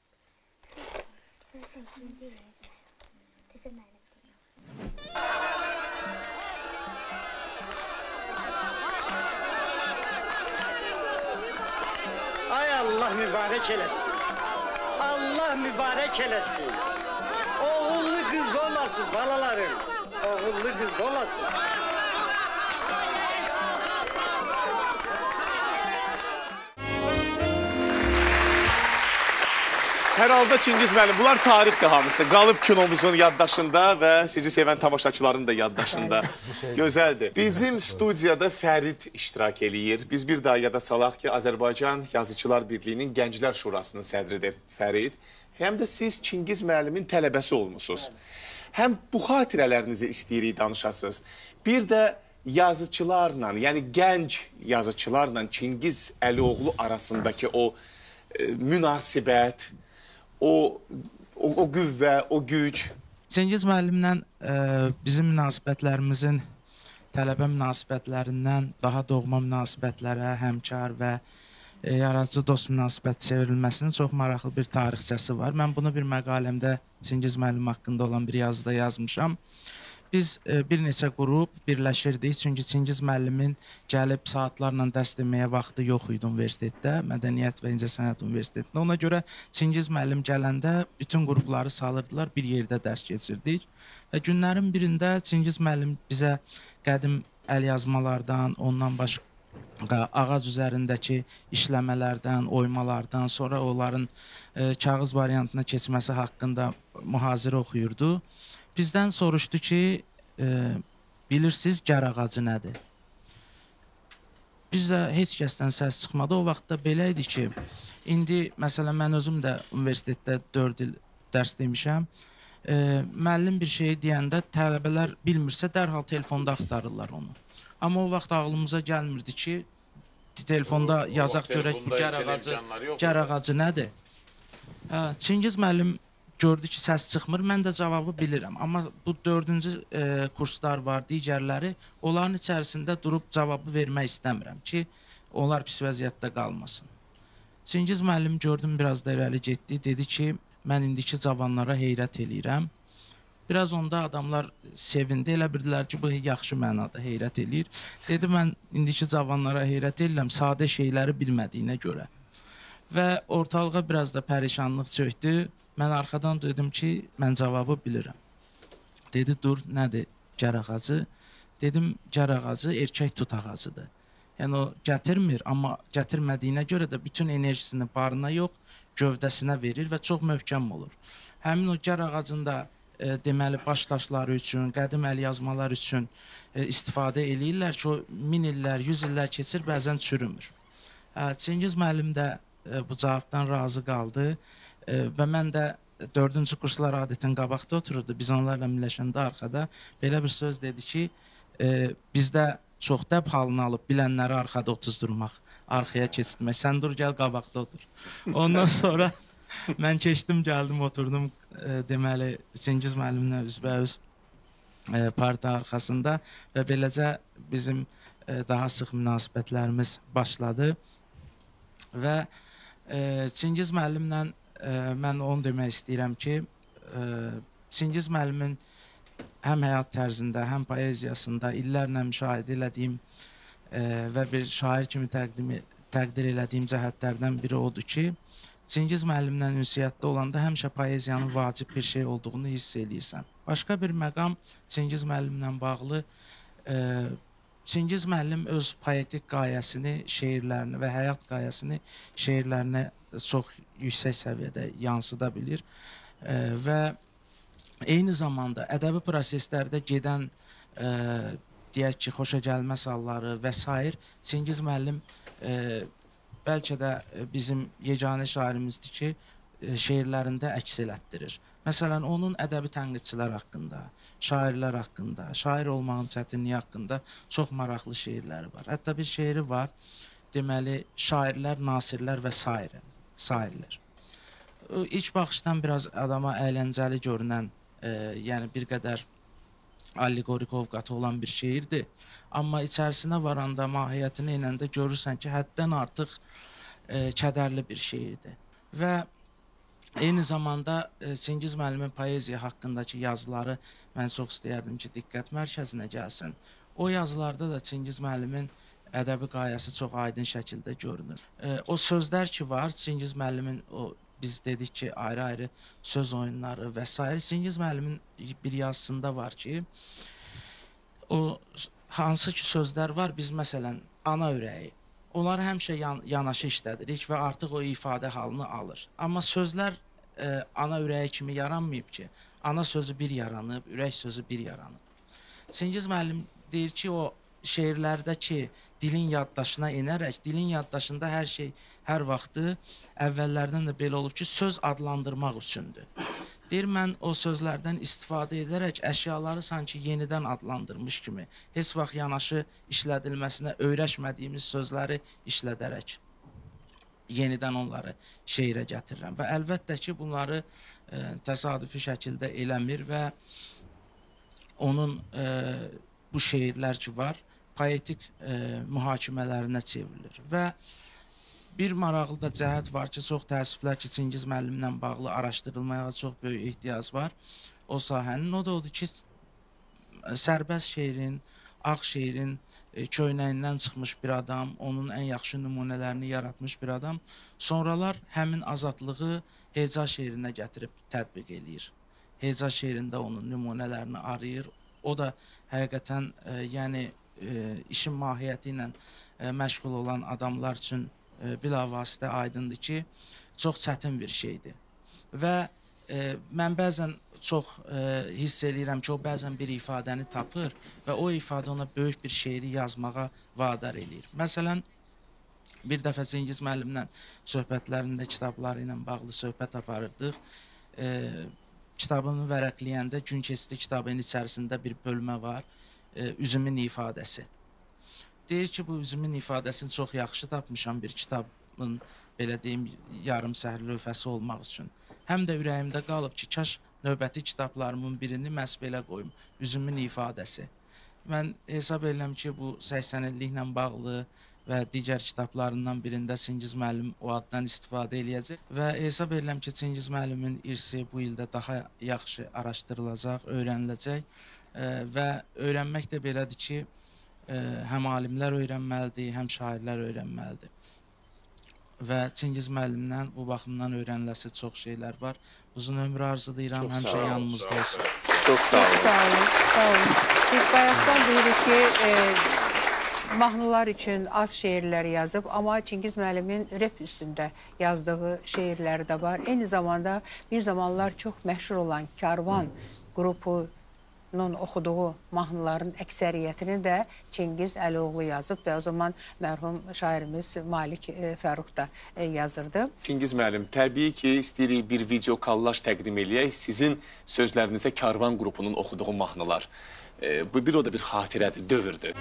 Ay Allah mübarek eləsin. Allah mübarek eləsin. Oğullu kız olasın balalarım. Oğullu kız olasın. Hər halda Çingiz müəllim, bunlar tarixdir hamısı. Qalıb kinomuzun yaddaşında və sizi sevən tamaşaçıların da yaddaşında. Gözəldir. Bizim studiyada Fərid iştirak eləyir. Biz bir daha yada salaq ki, Azərbaycan Yazıçılar Birliyinin Gənclər Şurasının sədridir Fərid. Həm də siz Çingiz müəllimin tələbəsi olmusunuz. Həm bu xatirələrinizi istəyirik danışasınız. Bir də yazıçılarla, yəni gənc yazıçılarla Çingiz Əlioğlu arasındakı o münasibət, o qüvvə, o güc. Çingiz müəllimlə bizim münasibətlərimizin tələbə münasibətlərindən daha doğma münasibətlərə, həmkar və yaradıcı dost münasibət çevrilməsinin çox maraqlı bir tarixçəsi var. Mən bunu bir məqaləmdə Çingiz müəllim haqqında olan bir yazıda yazmışam. Biz bir neçə qrup birləşirdik, çünki Çingiz müəllimin gəlib saatlarla dərs deməyə vaxtı yox idi universitetdə, Mədəniyyət və İncəsənət Universitetində. Ona görə Çingiz müəllim gələndə bütün qrupları salırdılar, bir yerdə dərs keçirdik. Və günlərin birində Çingiz müəllim bizə qədim əlyazmalardan, ondan başqa ağac üzərindəki işləmələrdən, oymalardan, sonra onların kağız variantına keçməsi haqqında mühazirə oxuyurdu. Bizdən soruşdu ki, bilirsiniz gər ağacı nədir? Bizdə heç kəsdən səs çıxmadı. O vaxtda belə idi ki, indi məsələn mən özüm də universitetdə 4 il dərs demişəm. Müəllim bir şey deyəndə tələbələr bilmirsə dərhal telefonda axtarırlar onu. Amma o vaxt ağlımıza gəlmirdi ki, telefonda yazaq görək bu gər ağacı nədir? Çingiz müəllim gördü ki, səs çıxmır. Mən də cavabı bilirəm. Amma bu 4-cü kurslar var, digərləri. Onların içərisində durub cavabı vermək istəmirəm ki, onlar pis vəziyyətdə qalmasın. Çingiz müəllim gördüm, biraz da irəli getdi. Dedi ki, mən indiki cavanlara heyrət eləyirəm. Biraz onda adamlar sevindi. Elə bildilər ki, bu yaxşı mənada heyrət eləyir. Dedi, mən indiki cavanlara heyrət eləyirəm, sadə şeyləri bilmədiyinə görə. Və ortalığa biraz da pərişanlıq çöktü. Mən arxadan dedim ki, mən cavabı bilirəm. Dedi, dur, nədir gər ağacı? Dedim, gər ağacı erkək tut ağacıdır. Yəni o gətirmir, amma gətirmədiyinə görə də bütün enerjisini barına yox, gövdəsinə verir və çox möhkəm olur. Həmin o gər ağacında deməli baş daşları üçün, qədim əlyazmalar üçün istifadə eləyirlər ki, o 1000 illər, 100 illər keçir, bəzən çürümür. Çingiz müəllim də bu cavabdan razı qaldı və mən də 4-cü kurslar adətən qabaqda otururdu. Biz onlarla birləşəndə arxada belə bir söz dedi ki, bizdə çox dəb halını alıb bilənləri arxada otuzdurmaq, arxaya keçirmək. Sən dur, gəl qabaqda otur. Ondan sonra mən keçdim, gəldim, oturdum deməli Çingiz müəllimlə üzbəüz parta arxasında və beləcə bizim daha sıx münasibətlərimiz başladı və Çingiz müəllimlə mən onu demək istəyirəm ki, Çingiz müəllimin həm həyat tərzində, həm poeziyasında illərlə müşahidə elədiyim və bir şair kimi təqdir elədiyim cəhətlərdən biri odur ki, Çingiz müəllimlə ünsiyyətdə olanda həmişə poeziyanın vacib bir şey olduğunu hiss eləyirsən. Başqa bir məqam Çingiz müəllimlə bağlı, Çingiz müəllim öz poetik qayəsini, şeirlərini və həyat qayəsini şeirlərinə çox yüksək səviyyədə yansıda bilir və eyni zamanda ədəbi proseslərdə gedən deyək ki, xoşagəlməz halları və s. Çingiz müəllim bəlkə də bizim yeganə şairimizdir ki, şeirlərində əks elətdirir. Məsələn, onun ədəbi tənqidçilər haqqında, şairlər haqqında, şair olmağın çətinliyi haqqında çox maraqlı şeirləri var. Hətta bir şeiri var, deməli, şairlər, nasirlər və sairlər. İlk baxışdan biraz adama əyləncəli görünən, yəni bir qədər allegorik ovqatı olan bir şeirdir. Amma içərisinə varanda, mahiyyətini inəndə görürsən ki, həddən artıq kədərli bir şeirdir. Və eyni zamanda Çingiz müəllimin poeziya haqqındakı yazıları mən çox istəyərdim ki, diqqət mərkəzinə gəlsin. O yazılarda da Çingiz müəllimin ədəbi qayəsi çox aydın şəkildə görünür. O sözlər ki var, Çingiz müəllimin o biz dedik ki, ayrı-ayrı söz oyunları və s. Çingiz müəllimin bir yazısında var ki, o hansı ki sözlər var, biz məsələn, ana ürəyi, onları həmişə yanaşı işlədirik və artıq o ifadə halını alır. Amma sözlər ana ürəyi kimi yaranmayıb ki, ana sözü bir yaranıb, ürək sözü bir yaranıb. Çingiz müəllim deyir ki, o şeirlərdə ki, dilin yaddaşına inərək, dilin yaddaşında hər şey, hər vaxtı əvvəllərdən də belə olub ki, söz adlandırmaq üçündür. Deyir, mən o sözlərdən istifadə edərək əşyaları sanki yenidən adlandırmış kimi, heç vaxt yanaşı işlədilməsinə öyrəşmədiyimiz sözləri işlədərək yenidən onları şeirə gətirirəm. Və əlbəttə ki, bunları təsadüfi şəkildə eləmir və onun bu şeirlər ki var, poetik mühakimələrinə çevrilir. Və bir maraqlı da cəhət var ki, çox təəssüflər ki, Çingiz müəllimlə bağlı araşdırılmaya çox böyük ehtiyac var o sahənin. O da odur ki, sərbəst şeirin, ağ şeirin köynəyindən çıxmış bir adam, onun ən yaxşı nümunələrini yaratmış bir adam, sonralar həmin azadlığı heca şeirinə gətirib tətbiq eləyir. Heca şeirində onun nümunələrini arayır. O da həqiqətən yəni işin mahiyyəti ilə məşğul olan adamlar üçün bilavasitə aydındır ki, çox çətin bir şeydir. Və mən bəzən çox hiss eləyirəm ki, o bəzən bir ifadəni tapır və o ifadə ona böyük bir şeiri yazmağa vadar eləyir. Məsələn, bir dəfə Çingiz müəllimlə söhbətlərində kitabları ilə bağlı söhbət aparırdıq. kitabını vərəqləyəndə Gün keçdi kitabının içərisində bir bölmə var, üzümün ifadəsi. Deyir ki, bu üzümün ifadəsini çox yaxşı tapmışam bir kitabın, belə deyim, yarım səhər lövhəsi olmaq üçün. Həm də ürəyimdə qalıb ki, kaş növbəti kitablarımın birini məhz belə qoyum, üzümün ifadəsi. Mən hesab edirəm ki, bu 80 illiklə bağlı və digər kitablarından birində Çingiz müəllim o addan istifadə eləyəcək və hesab edirəm ki, Çingiz müəllimin irsi bu ildə daha yaxşı araşdırılacaq, öyrəniləcək və öyrənmək də belədir ki, həm alimlər öyrənməlidir, həm şairlər öyrənməlidir. Və Çingiz müəllimdən bu baxımdan öyrəniləsi çox şeylər var. Uzun ömür arzulayıram, həmişə yanımızda olsun. Çox sağ olun. Sağ olun. Biz bayaqdan deyirik ki, mahnılar üçün az şeirlər yazıb, amma Çingiz müəllimin rep üstündə yazdığı şeirləri də var. Eyni zamanda bir zamanlar çox məşhur olan Karvan qrupunun oxuduğu mahnıların əksəriyyətini də Çingiz Əlioğlu yazıb və o zaman mərhum şairimiz Malik Fərux da yazırdı. Çingiz müəllim, təbii ki, istəyirik bir video kollaj təqdim eləyək. Sizin sözlərinizə Karvan qrupunun oxuduğu mahnılar. Bu bir o da bir xatirədir, dövrdür.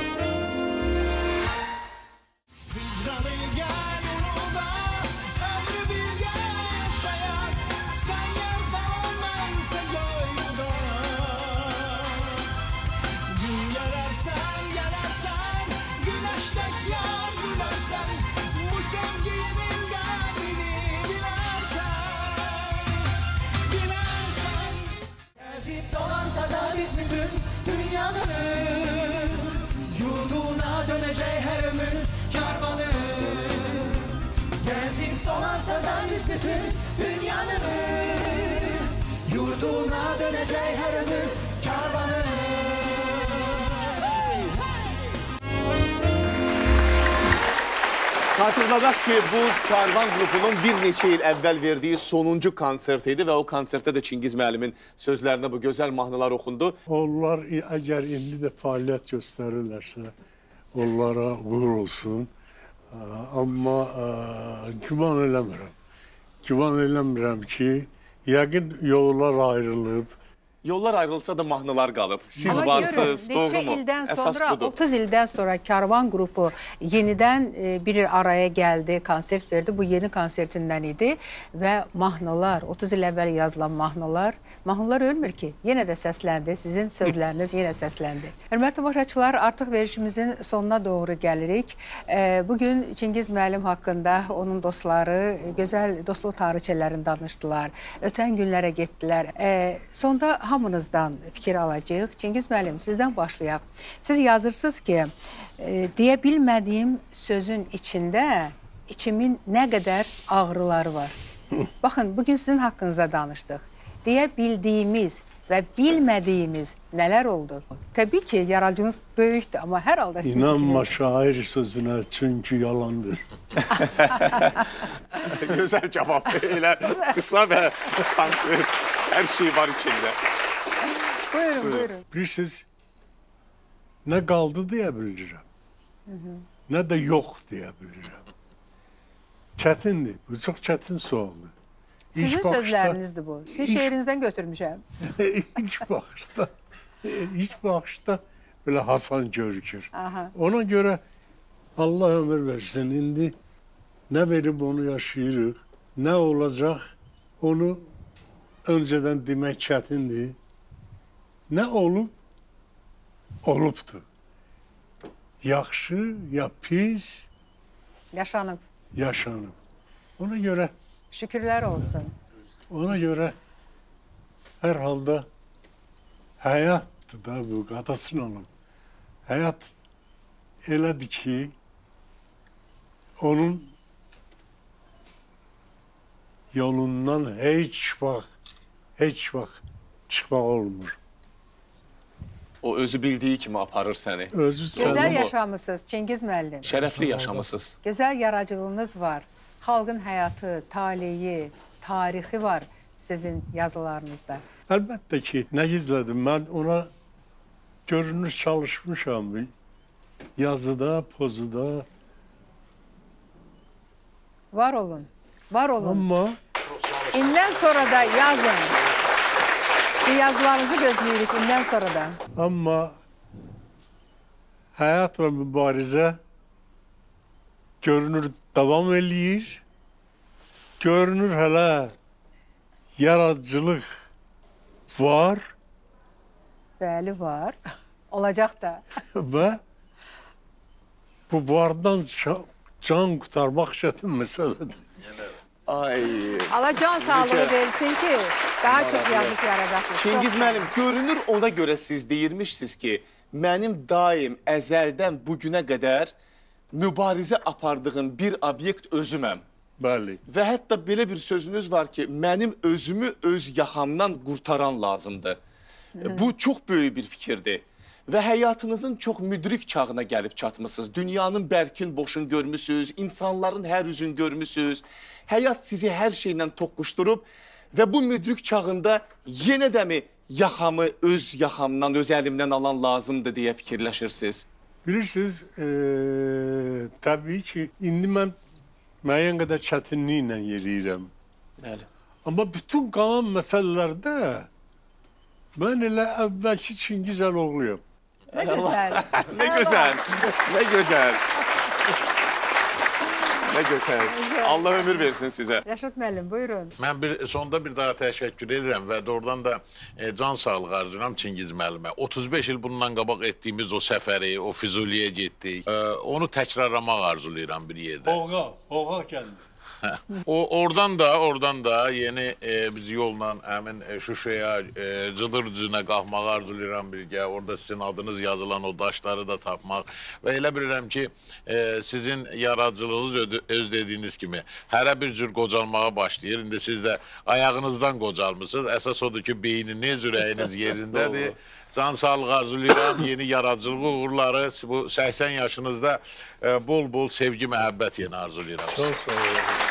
Yurduna dönecek her ömür karvanı. Gezip dolansa da biz bütün dünyanın yurduna dönecek her ömür karvanı. Xatırladaq ki, bu Karvan qrupunun bir neçə il əvvəl verdiyi sonuncu konsert idi və o konsertdə də Çingiz müəllimin sözlərinə bu gözəl mahnılar oxundu. Onlar əgər indi də fəaliyyət göstərirlərsə, onlara uğur olsun. Amma güman eləmirəm. Güman eləmirəm ki, yəqin yollar ayrılıb. Yollar ayrılsa da mahnılar qalıb. Siz varsınız, doğru mu? Əsas budur. 30 ildən sonra Karvan qrupu yenidən bir araya gəldi, konsert verdi. Bu yeni konsertindən idi və mahnılar, 30 il əvvəl yazılan mahnılar ölmür ki, yenə də səsləndi. Sizin sözləriniz yenə səsləndi. Hörmətli tamaşaçılar, artıq verişimizin sonuna doğru gəlirik. Bugün Çingiz müəllim haqqında onun dostları gözəl dostluq tarixçələrini danışdılar. Ötən günlərə getdilər. Sonda hamınızdan fikir alacağıq. Çingiz müəllim, sizdən başlayaq. Siz yazırsınız ki, deyə bilmədiyim sözün içində içimin nə qədər ağrıları var. Baxın, bugün sizin haqqınızda danışdıq. Deyə bildiyimiz və bilmədiyimiz nələr oldu? Təbii ki, yaradıcınız böyükdür, amma hər halda sizin İnanma şair sözünə, çünki yalandır. Gözəl cavab elə qısa və konkret hər şey var içində. Buyurun, buyurun. Bilirsiniz, nə qaldı deyə bilirəm, nə də yox deyə bilirəm. Çətindir, bu çox çətin sualdır. Sizin sözlərinizdir bu. Sizin şeirinizdən götürmüşəm. İlk baxışda belə Hasan görükür. Ona görə Allah ömür versin, indi nə verib onu yaşayırıq, nə olacaq onu öncədən demək çətindir. Nə olub, olubdur. Yaxşı, ya pis, yaşanıb. Yaşanıb. Ona görə şükürlər olsun. Ona görə hər halda həyatdır da bu, qadasın onun. Həyat elədir ki, onun yolundan heç vaxt çıxmaq olmur. O özü bildiyi kimi aparır səni. Gözəl yaşamısınız Çingiz müəllim. Şərəfli yaşamısınız. Gözəl yaradıcılığınız var. Xalqın həyatı, taleyi, tarixi var sizin yazılarınızda. Əlbəttə ki, nə gizlədim, mən ona görünür çalışmışam. Yazıda, pozuda. Var olun, var olun. Amma İndən sonra da yazın. Sizin yazılarınızı gözləyirik indən sonra da. Amma həyat və mübarizə görünür davam eləyir. Görünür hələ yaradıcılıq var. Bəli, var. Olacaq da. Və bu vardan can qurtarmaq çətin məsələdir. Ay. Allah can sağlığı versin ki, daha çox yazıb yaradasınız. Çingiz müəllim, görünür ona görə siz deyirmişsiniz ki, mənim daim əzəldən bugünə qədər mübarizə apardığım bir obyekt özüməm. Bəli. Və hətta belə bir sözünüz var ki, mənim özümü öz yaxamdan qurtaran lazımdır. Bu çox böyük bir fikirdir. Və həyatınızın çox müdrik çağına gəlib çatmışsınız. Dünyanın bərkin boşun görmüsünüz, insanların hər üzün görmüsünüz. Həyat sizi hər şeylə toqquşdurub və bu müdrik çağında yenə də mi yaxamı öz yaxamdan, öz əlimdən alan lazımdır deyə fikirləşirsiniz? Bilirsiniz, təbii ki, indi mən müəyyən qədər çətinliklə yeriyirəm. Bəli. Amma bütün qalan məsələlərdə mən elə əvvəlki Çingiz Əloğluyam. Nə gözəl. Nə gözəl. Nə gözəl. Nə gözəl. Allah ömür versin sizə. Rəşad müəllim, buyurun. Mən sonda bir daha təşəkkür edirəm və doğrudan da can sağlığı arzulayıram Çingiz müəllimə. 35 il bundan qabaq etdiyimiz o səfəri, o Füzuliyə getdik. Onu təkrarlamaq arzulayıram bir yerdə. Oğa gəldi. Oradan da yeni biz yolla həmin Şuşaya, Cıdır düzünə qalxmağı arzulayıram birgə. Orada sizin adınız yazılan o daşları da tapmaq. Və elə bilirəm ki, sizin yaradıcılığınız öz dediyiniz kimi hərə bir cür qocalmağa başlayır. İndi siz də ayağınızdan qocalmışsınız. Əsas odur ki, beyniniz, ürəyiniz yerindədir. Can sağlığı arzulayıram, yeni yaradıcılıq uğurları. Bu 80 yaşınızda bol-bol sevgi, məhəbbət yeni arzulayıram. Çok sağ olun.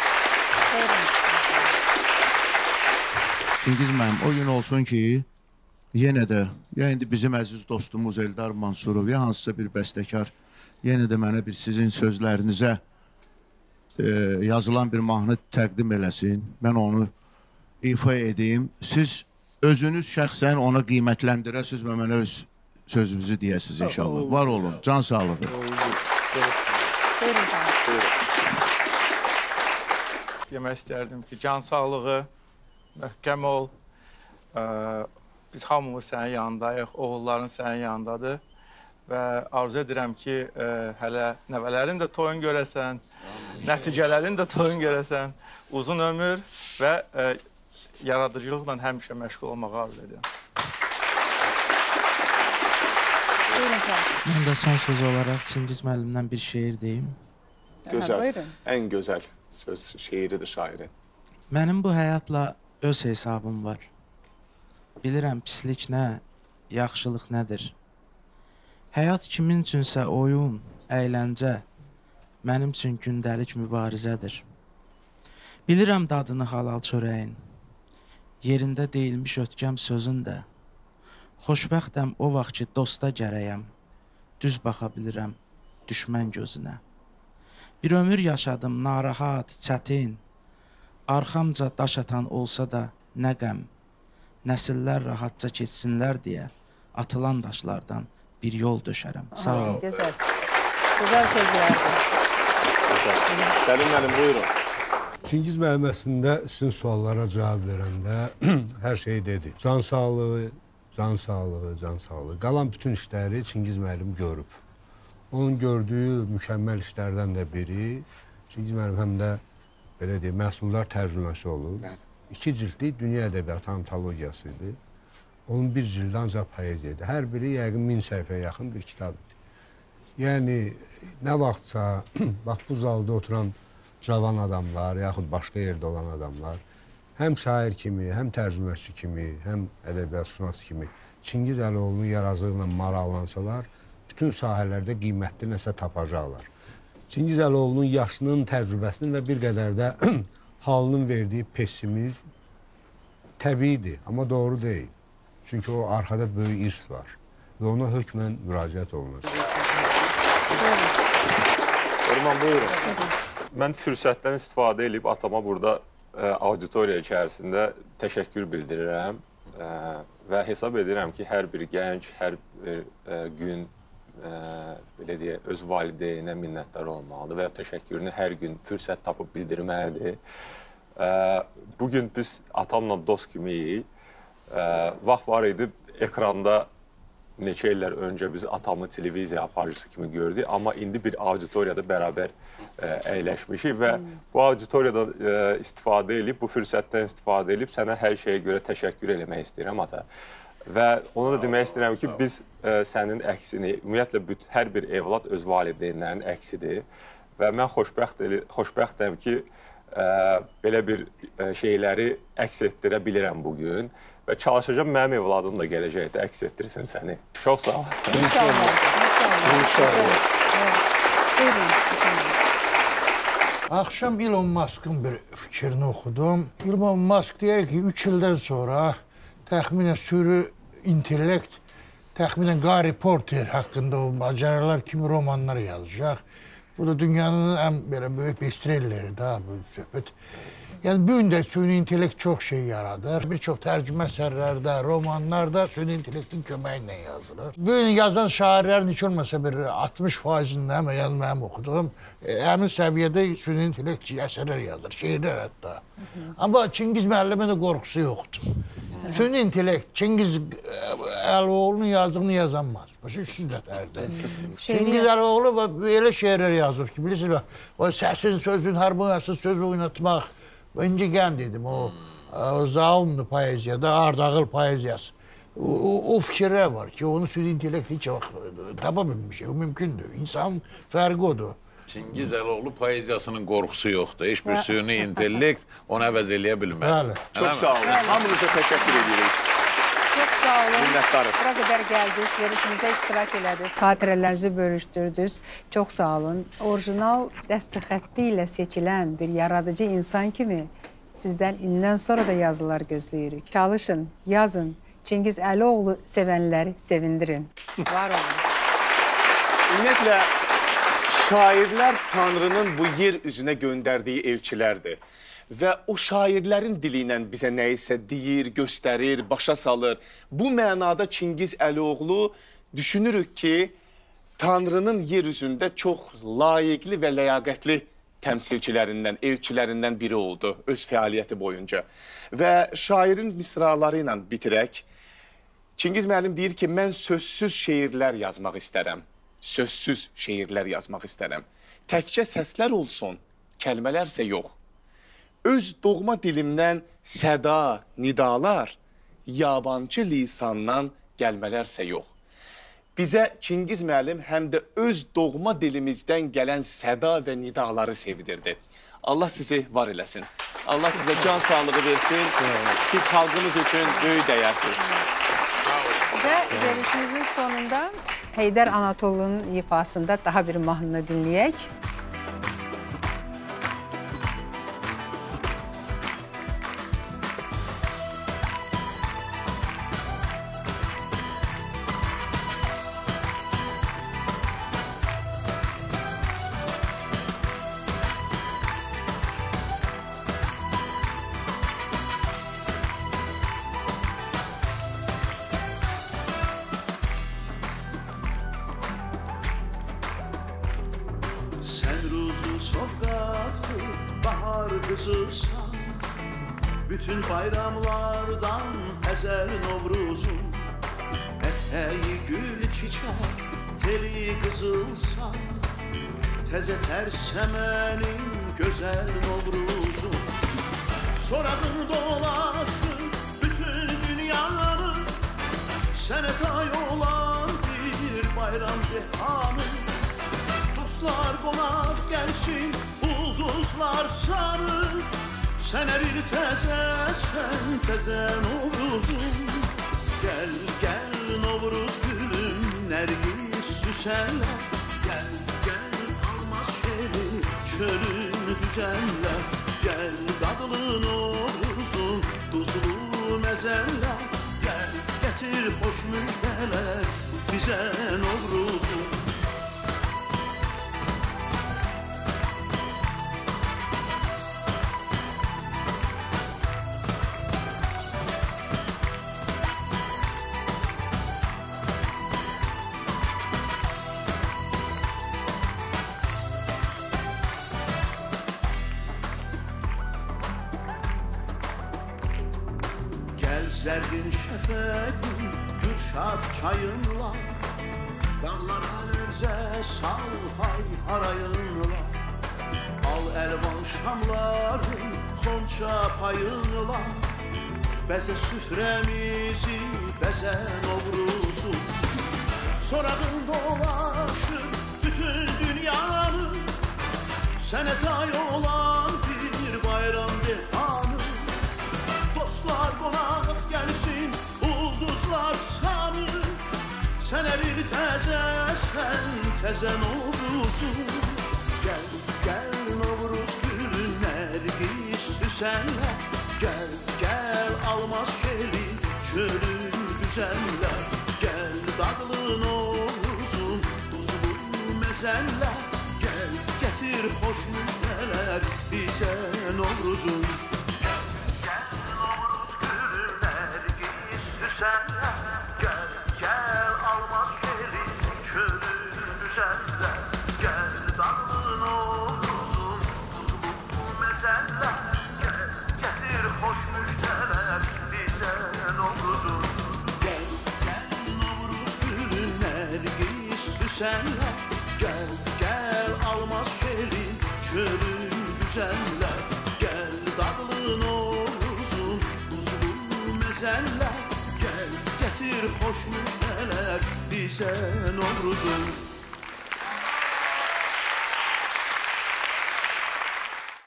Çingiz müəllim, o gün olsun ki, yenə də, ya indi bizim əziz dostumuz Eldar Mansurov, ya hansısa bir bəstəkar, yenə də mənə bir sizin sözlərinizə yazılan bir mahnı təqdim eləsin. Mən onu ifa edeyim. Siz özünüz şəxsən ona qiymətləndirəsiniz və mənə öz sözünüzü deyəsiniz inşallah. Var olun, can sağlığı. Demək istərdim ki, can sağlığı, möhkəm ol. Biz hamımız sənin yanındayıq, oğulların sənin yanındadır. Və arzu edirəm ki, hələ nəvələrin də toyun görəsən, nəticələrin də toyun görəsən, uzun ömür və yaradıcılıqla həmişə məşğul olmağı arzu edirəm. Mən də son söz olaraq Çingiz müəllimdən bir şeir deyim. Gözəl, ən gözəl söz şeiridir şairin. Mənim bu həyatla öz hesabım var. Bilirəm pislik nə, yaxşılıq nədir. Həyat kimin üçünsə oyun, əyləncə, mənim üçün gündəlik mübarizədir. Bilirəm dadını halal çörəyin, yerində deyilmiş ötkəm sözün də. Xoşbəxtəm o vaxt ki, dosta gərəyəm, düz baxa bilirəm düşmən gözünə. Bir ömür yaşadım, narahat, çətin, arxamca daş atan olsa da nə qəm, nəsillər rahatca keçsinlər deyə atılan daşlardan bir yol döşərəm. Sağ olun. Gözəl. Gözəl sözlərdir. Səlim müəllim, buyurun. Çingiz müəllim əslində sizin suallara cavab verəndə hər şeyi dedi. Can sağlığı, can sağlığı, can sağlığı. Qalan bütün işləri Çingiz müəllim görüb. Onun gördüyü mükəmməl işlərdən də biri Çingiz müəllim həm də belə deyək, məhsullar tərcüməsi olub. 2 cildlik dünya ədəbiyyatı antologiyası idi. Onun bir cildi ancaq poeziya idi. Hər biri yəqin 1000 səhifəyə yaxın bir kitab idi. Yəni, nə vaxtsa, bax bu zalda oturan cavan adamlar, yaxud başqa yerdə olan adamlar, həm şair kimi, həm tərcüməçi kimi, həm ədəbiyyatşünas kimi Çingiz Əloğlunun yaradıcılığıyla maraqlansalar, bütün sahələrdə qiymətli nəsə tapacaqlar. Çingiz Əloğlunun yaşının, təcrübəsinin və bir qədər də halının verdiyi pessimizm təbiidir, amma doğru deyil. Çünki o arxada böyük irs var və ona hökmən müraciət olunur. Orman, buyurun. Mən fürsətdən istifadə edib atama burada auditoriya içərisində təşəkkür bildirirəm. və hesab edirəm ki, hər bir gənc, hər bir gün belə deyə, öz valideynə minnətdar olmalıdır və ya təşəkkürünü hər gün fürsət tapıb bildirməlidir. Bugün biz atamla dost kimiyik. Vaxt var idi, ekranda neçə illər öncə biz atamı televiziya aparıcısı kimi gördük, amma indi bir auditoriyada bərabər əyləşmişik və bu auditoriyada istifadə edib, bu fürsətdən istifadə edib sənə hər şeyə görə təşəkkür eləmək istəyirəm ata. Və ona da demək istəyirəm ki, biz sənin əksini, ümumiyyətlə hər bir evlad öz valideynlərinin əksidir və mən xoşbəxtəm ki, belə bir şeyləri əks etdirə bilirəm bugün və çalışacağım mənim evladım da gələcəkdə əks etdirsin səni. Çox sağ ol. Axşam Elon Musk'ın bir fikrini oxudum. Elon Musk deyir ki, 3 ildən sonra təxminən sürü intellekt, təxminən Harry Potter haqqında o macəralar kimi romanlar yazacaq. Bu da dünyanın ən belə böyük bestselleri da bu söhbət. Yəni bu gün də süni intellekt çox şey yaradır. Bir çox tərcümə əsərlərdə, romanlarda süni intellektin köməyi ilə yazılır. Bu gün yazan şairlərin heç olmasa bir 60%'ində yəni mənim oxuduğum həmin səviyyədə süni intellekt əsərlər yazır, şeirlər hətta. Amma Çingiz müəllimin də qorxusu yoxdur. Süni intellekt Çingiz Əlioğlu'nun yazdığını yazamaz. Başa üçsüz nətərdir. Çingiz Əlioğlu belə şeirlər yazır ki, bilirsiniz, o səsin, sözün, harmoniyası, söz oynatmaq. İnci Gən dedim, o zaumlu poeziyada, Ardağıl poeziyası. O fikirlər var ki, onu süni intellekt heç vaxt tapa bilmiş, o mümkündür. İnsanın fərqi odur. Çingiz Əlioğlu poeziyasının qorxusu yoxdur. Heç bir süni intellekt onu əvəz eləyə bilməz. Çox sağ olun. Hamınıza təşəkkür edirik. Çox sağ olun. Minnətdarıq. Bura qədər gəldiniz, verişimizə iştirak elədiniz, xatirələrinizi bölüşdürdünüz. Çox sağ olun. Orijinal dəstəxətti ilə seçilən bir yaradıcı insan kimi sizdən indən sonra da yazılar gözləyirik. Çalışın, yazın. Çingiz Əlioğlu sevənləri sevindirin. Var olun. Ümumiyyətlə, şairlər Tanrının bu yer üzünə göndərdiyi elçilərdir. Və o şairlərin dili ilə bizə nəyisə deyir, göstərir, başa salır. Bu mənada Çingiz Əlioğlu düşünürük ki, Tanrının yer üzündə çox layiqli və ləyaqətli təmsilçilərindən, elçilərindən biri oldu öz fəaliyyəti boyunca. Və şairin misraları ilə bitirək. Çingiz müəllim deyir ki, mən sözsüz şeirlər yazmaq istərəm. Sözsüz şeirlər yazmaq istərəm. Təkcə səslər olsun, kəlmələrsə yox. Öz doğma dilimdən səda, nidalar, yabancı lisandan gəlmələrsə yox. Bizə Çingiz müəllim həm də öz doğma dilimizdən gələn səda və nidaları sevdirdi. Allah sizi var eləsin. Allah sizə can sağlığı versin. Siz xalqımız üçün böyük dəyərsiz. Və görüşümüzün sonunda Heydər Anatolunun ifasında daha bir mahnını dinləyək. Bütün bayramlardan ezel Novruz'un eteği gül çiçek teli kızılsan teze tersemenin güzel Novruz'un soradın dolaşır bütün dünyanı senetay olan bir bayram cihanı dostlar konak gelsin ulduzlar sarı sen erir teze Novruz'um Gel gel Novruz gülüm nergis süsenler Gel gel almaz şehri çölün düzenler Gel dadlı Novruz'um tuzlu mezeller Gel getir hoş müjdeler bize Novruz'um Zərgin şəfəqin Gürşad çayınla Dağlar əlirzə sal hay harayınla Al əlvan şamların xonça payınla Bəzə süfrəmizi, bəzə Novruzun Sorağın dolaşır bütün dünyanı Sənə tay olan bir bayram dehanı Dostlar qonaq gəlsin, ulduzlar sanı Sənə bir təzəsən, təzə Novruzun Gəl, gəl Novruz gülü nərgis süsənlər Gəl, gəl almaz şeli çölün güzəllər Gəl dadlı Novruzun duzlu məzəllər Gəl, gətir xoş müjdələr bizə Novruzun Gəl, gəl Novruz gülü nərgis süsənlər Gəl, gəl almaz şeli çölün güzəllər Gəl dadlı Novruzun duzlu məzəllər Gətir xoş müjdələr bizə Novruzun Gəl, gəl Novruz gülü nərgis süsənlər Gəl, gəl almaz şeli çölün güzəllər Gəl dadlı Novruzun duzlu məzəllər Gəl, gətir xoş müjdələr bizə Novruzun